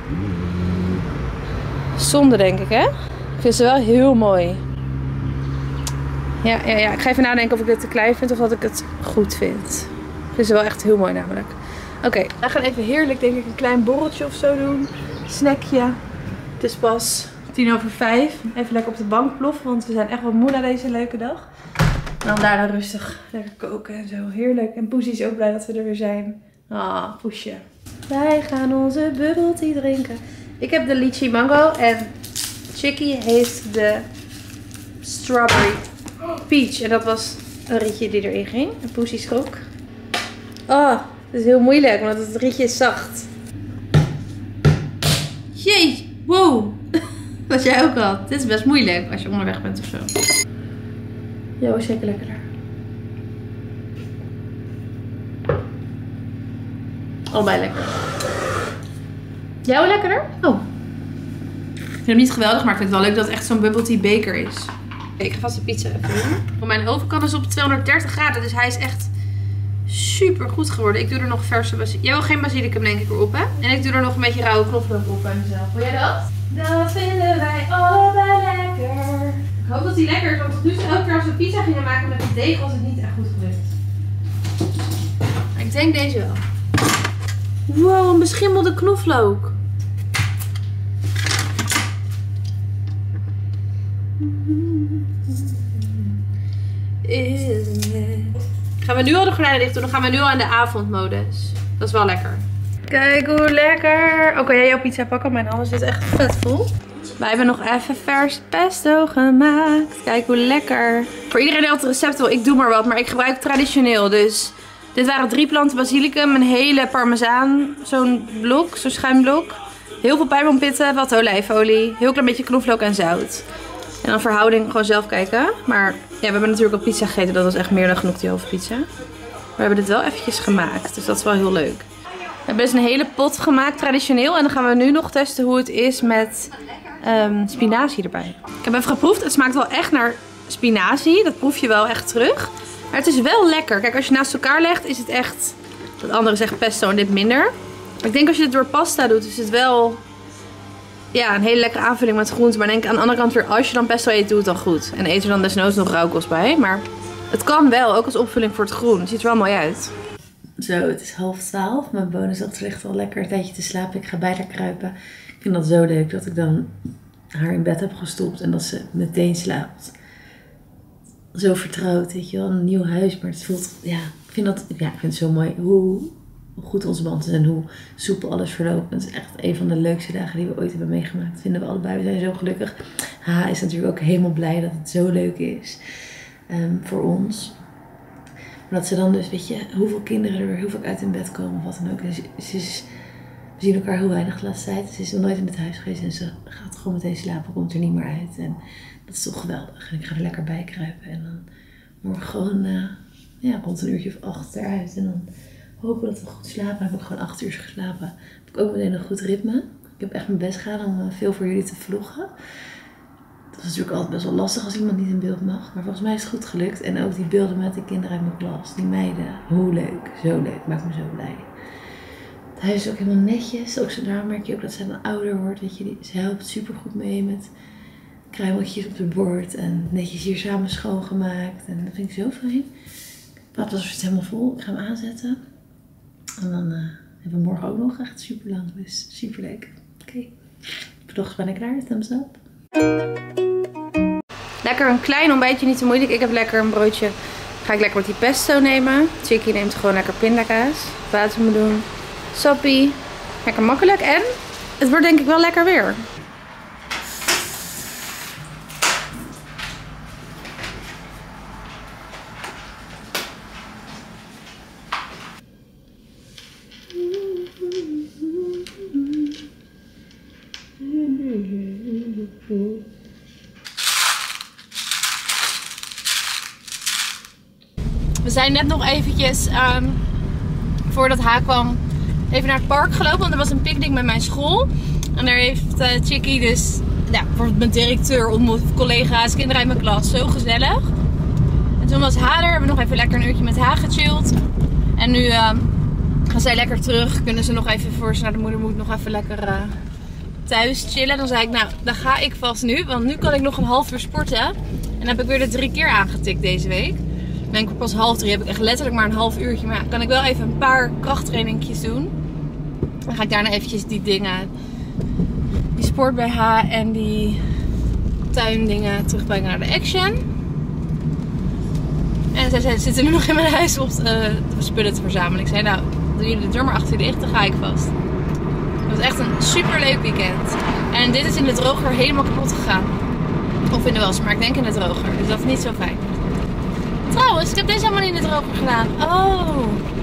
Zonde, denk ik, hè? Ik vind ze wel heel mooi. Ja, ja, ja. Ik ga even nadenken of ik dit te klein vind of dat ik het goed vind. Ik vind ze wel echt heel mooi namelijk. Oké, okay, we gaan even heerlijk, denk ik, een klein borreltje of zo doen. Snackje. Het is pas tien over vijf. Even lekker op de bank ploffen, want we zijn echt wel moe na deze leuke dag. En dan daarna rustig lekker koken en zo. Heerlijk. En Poesie is ook blij dat we er weer zijn. Ah, Poesje. Wij gaan onze bubble tea drinken. Ik heb de lychee mango en Chicky heeft de strawberry peach. En dat was een rietje die erin ging. En Poesie schrok. Oh, het is heel moeilijk, want het rietje is zacht. Jee, wow. Wat jij ook had. Dit is best moeilijk als je onderweg bent of zo. Ja, was zeker lekkerder. Allebei lekker. Jou lekkerder? Oh. Ik vind hem niet geweldig, maar ik vind het wel leuk dat het echt zo'n bubble tea beker is. Okay, ik ga vast de pizza even doen. Want mijn oven kan dus op tweehonderddertig graden, dus hij is echt super goed geworden. Ik doe er nog verse basilicum. Jij wil geen basilicum denk ik erop, hè? En ik doe er nog een beetje rauwe knoflook op bij mezelf. Wil jij dat? Dat vinden wij allebei lekker. Ik hoop dat hij lekker is, want tot nu toe elke keer als we pizza gingen maken met het deeg was het niet echt goed gelukt. Maar ik denk deze wel. Wow, een beschimmelde knoflook. Gaan we we nu al de gordijnen dicht doen, dan gaan we nu al in de avondmodus. Dat is wel lekker. Kijk hoe lekker. Oké, okay, jij jouw pizza pakken, mijn handen zit echt vet vol. Wij hebben nog even vers pesto gemaakt. Kijk hoe lekker. Voor iedereen die altijd recept wil, ik doe maar wat. Maar ik gebruik traditioneel. Dus dit waren drie planten basilicum. Een hele parmezaan. Zo'n blok, zo'n schuimblok. Heel veel pijnboompitten, wat olijfolie. Heel klein beetje knoflook en zout. En dan verhouding gewoon zelf kijken. Maar ja, we hebben natuurlijk al pizza gegeten. Dat was echt meer dan genoeg, die halve pizza. Maar we hebben dit wel eventjes gemaakt. Dus dat is wel heel leuk. We hebben dus een hele pot gemaakt, traditioneel. En dan gaan we nu nog testen hoe het is met um, spinazie erbij. Ik heb even geproefd. Het smaakt wel echt naar spinazie. Dat proef je wel echt terug. Maar het is wel lekker. Kijk, als je naast elkaar legt, is het echt... Dat andere is echt pesto en dit minder. Maar ik denk als je het door pasta doet, is het wel... Ja, een hele lekkere aanvulling met groenten. Maar denk aan de andere kant weer, als je dan pesto eet, doe het dan goed. En eet er dan desnoods nog rauwkost bij. Maar het kan wel, ook als opvulling voor het groen. Het ziet er wel mooi uit. Zo, het is half twaalf. Mijn bonusdochter ligt al lekker een tijdje te slapen. Ik ga bij haar kruipen. Ik vind dat zo leuk dat ik dan haar in bed heb gestopt en dat ze meteen slaapt. Zo vertrouwd, weet je wel. Een nieuw huis, maar het voelt... Ja, ik vind, dat, ja, ik vind het zo mooi hoe, hoe goed onze band is en hoe soepel alles verloopt. Het is echt een van de leukste dagen die we ooit hebben meegemaakt. Vinden we allebei. We zijn zo gelukkig. Ha is natuurlijk ook helemaal blij dat het zo leuk is um, voor ons. Dat ze dan dus, weet je, hoeveel kinderen er weer heel veel uit in bed komen of wat dan ook. En ze, ze is, we zien elkaar heel weinig de laatste tijd. Ze is nog nooit in het huis geweest en ze gaat gewoon meteen slapen, komt er niet meer uit. En dat is toch geweldig. En ik ga er lekker bij kruipen. En dan morgen gewoon, uh, ja, rond een uurtje of acht eruit. En dan hopen dat we goed slapen. Heb ik gewoon acht uur geslapen. Heb ik ook meteen een goed ritme. Ik heb echt mijn best gedaan om uh, veel voor jullie te vloggen. Dat is natuurlijk altijd best wel lastig als iemand niet in beeld mag. Maar volgens mij is het goed gelukt. En ook die beelden met de kinderen uit mijn klas. Die meiden. Hoe leuk. Zo leuk. Maakt me zo blij. Het huis is ook helemaal netjes. Ook zo, daar merk je ook dat zij dan ouder wordt. Weet je, ze helpt super goed mee met kruimeltjes op het bord. En netjes hier samen schoongemaakt. En dat vind ik zo fijn. Papa was het helemaal vol. Ik ga hem aanzetten. En dan uh, hebben we morgen ook nog echt super lang. Dus super leuk. Oké. Okay. Vlog ben ik klaar. Thumbs up. Lekker een klein ontbijtje, niet te moeilijk. Ik heb lekker een broodje. Ga ik lekker met die pesto nemen. Chicky neemt gewoon lekker pindakaas. Water moet doen. Sappie. Lekker makkelijk. En het wordt denk ik wel lekker weer. We zijn net nog eventjes, um, voordat Haar kwam, even naar het park gelopen. Want er was een picknick met mijn school. En daar heeft uh, Chicky dus, ja, bijvoorbeeld mijn directeur ontmoet, collega's, kinderen uit mijn klas. Zo gezellig. En toen was Haar er, hebben we nog even lekker een uurtje met haar gechilled. En nu uh, gaan zij lekker terug. Kunnen ze nog even, voor ze naar de moeder moet, nog even lekker uh, thuis chillen. Dan zei ik, nou, dan ga ik vast nu. Want nu kan ik nog een half uur sporten. En dan heb ik weer de drie keer aangetikt deze week. Dan denk ik pas half drie, heb ik echt letterlijk maar een half uurtje. Maar ja, kan ik wel even een paar krachttrainingjes doen. Dan ga ik daarna eventjes die dingen, die sport B H en die tuindingen terugbrengen naar de Action. En zij zei, ze zitten nu nog in mijn huis op uh, de spullen te verzamelen. Ik zei, nou, doen jullie de deur maar achter je dicht, dan ga ik vast. Het was echt een super leuk weekend. En dit is in de droger helemaal kapot gegaan. Of in de was, maar ik denk in de droger. Dus dat is niet zo fijn. Trouwens, ik heb deze helemaal niet in de droger gedaan. Oh.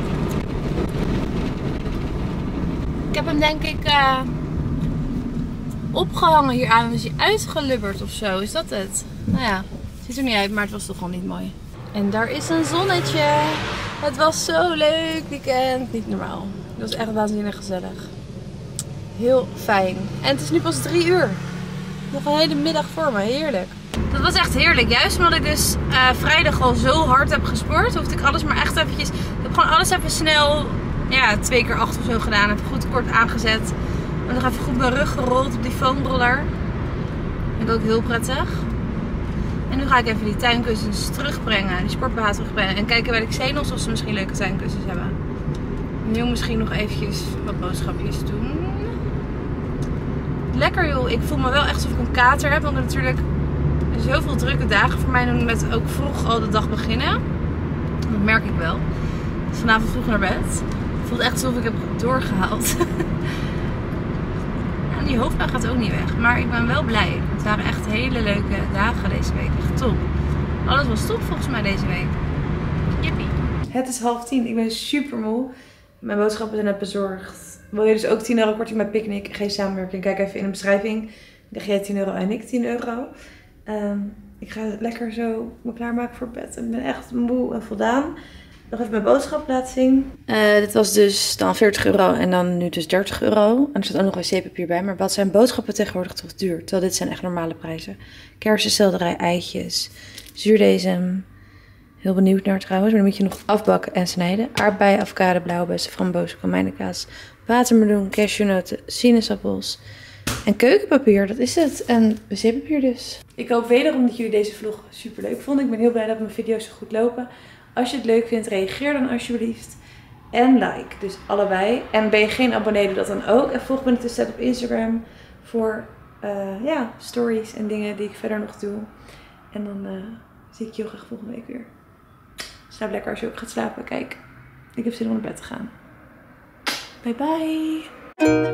Ik heb hem denk ik uh, opgehangen hier aan. Is hij uitgelubberd of zo? Is dat het? Nou ja, het ziet er niet uit, maar het was toch gewoon niet mooi. En daar is een zonnetje. Het was zo leuk weekend. Niet normaal. Het was echt waanzinnig gezellig. Heel fijn. En het is nu pas drie uur. Nog een hele middag voor me. Heerlijk. Dat was echt heerlijk. Juist omdat ik dus uh, vrijdag al zo hard heb gesport. Hoefde ik alles maar echt eventjes... Ik heb gewoon alles even snel... Ja, twee keer acht of zo gedaan. Heb goed kort aangezet. En nog even goed mijn rug gerold op die foamroller. Vind ik ook heel prettig. En nu ga ik even die tuinkussens terugbrengen. Die sport B H terugbrengen. En kijken bij de Xenos of ze misschien leuke tuinkussens hebben. En nu misschien nog eventjes wat boodschapjes doen. Lekker joh. Ik voel me wel echt alsof ik een kater heb. Want natuurlijk zoveel drukke dagen voor mij doen met ook vroeg al de dag beginnen. Dat merk ik wel. Dus vanavond vroeg naar bed. Het voelt echt alsof ik heb doorgehaald. En die hoofdpijn gaat ook niet weg. Maar ik ben wel blij. Het waren echt hele leuke dagen deze week. Echt top. Alles was top volgens mij deze week. Jippie. Het is half tien. Ik ben super moe. Mijn boodschappen zijn net bezorgd. Wil je dus ook tien euro korting met Picnic? Geen samenwerking. Kijk even in de beschrijving. Dan krijg jij tien euro en ik tien euro. Um, ik ga lekker zo me klaarmaken voor bed. Ik ben echt moe en voldaan. Nog even mijn boodschap laten zien. Uh, dit was dus dan veertig euro en dan nu dus dertig euro. En er staat ook nog wc-papier bij. Maar wat zijn boodschappen tegenwoordig toch duur? Terwijl dit zijn echt normale prijzen. Kersen, selderij, eitjes, zuurdesem. Heel benieuwd naar trouwens. Maar dan moet je nog afbakken en snijden. Aardbeien, avocado, blauwe bessen, frambozen, komijnenkaas, watermeloen, cashewnoten, sinaasappels. En keukenpapier, dat is het. En wc-papier dus. Ik hoop wederom dat jullie deze vlog super leuk vonden. Ik ben heel blij dat mijn video's zo goed lopen. Als je het leuk vindt, reageer dan alsjeblieft. En like. Dus allebei. En ben je geen abonnee, doe dat dan ook. En volg me intussen op Instagram voor uh, ja, stories en dingen die ik verder nog doe. En dan uh, zie ik je heel graag volgende week weer. Slaap lekker als je ook gaat slapen. Kijk, ik heb zin om naar bed te gaan. Bye bye.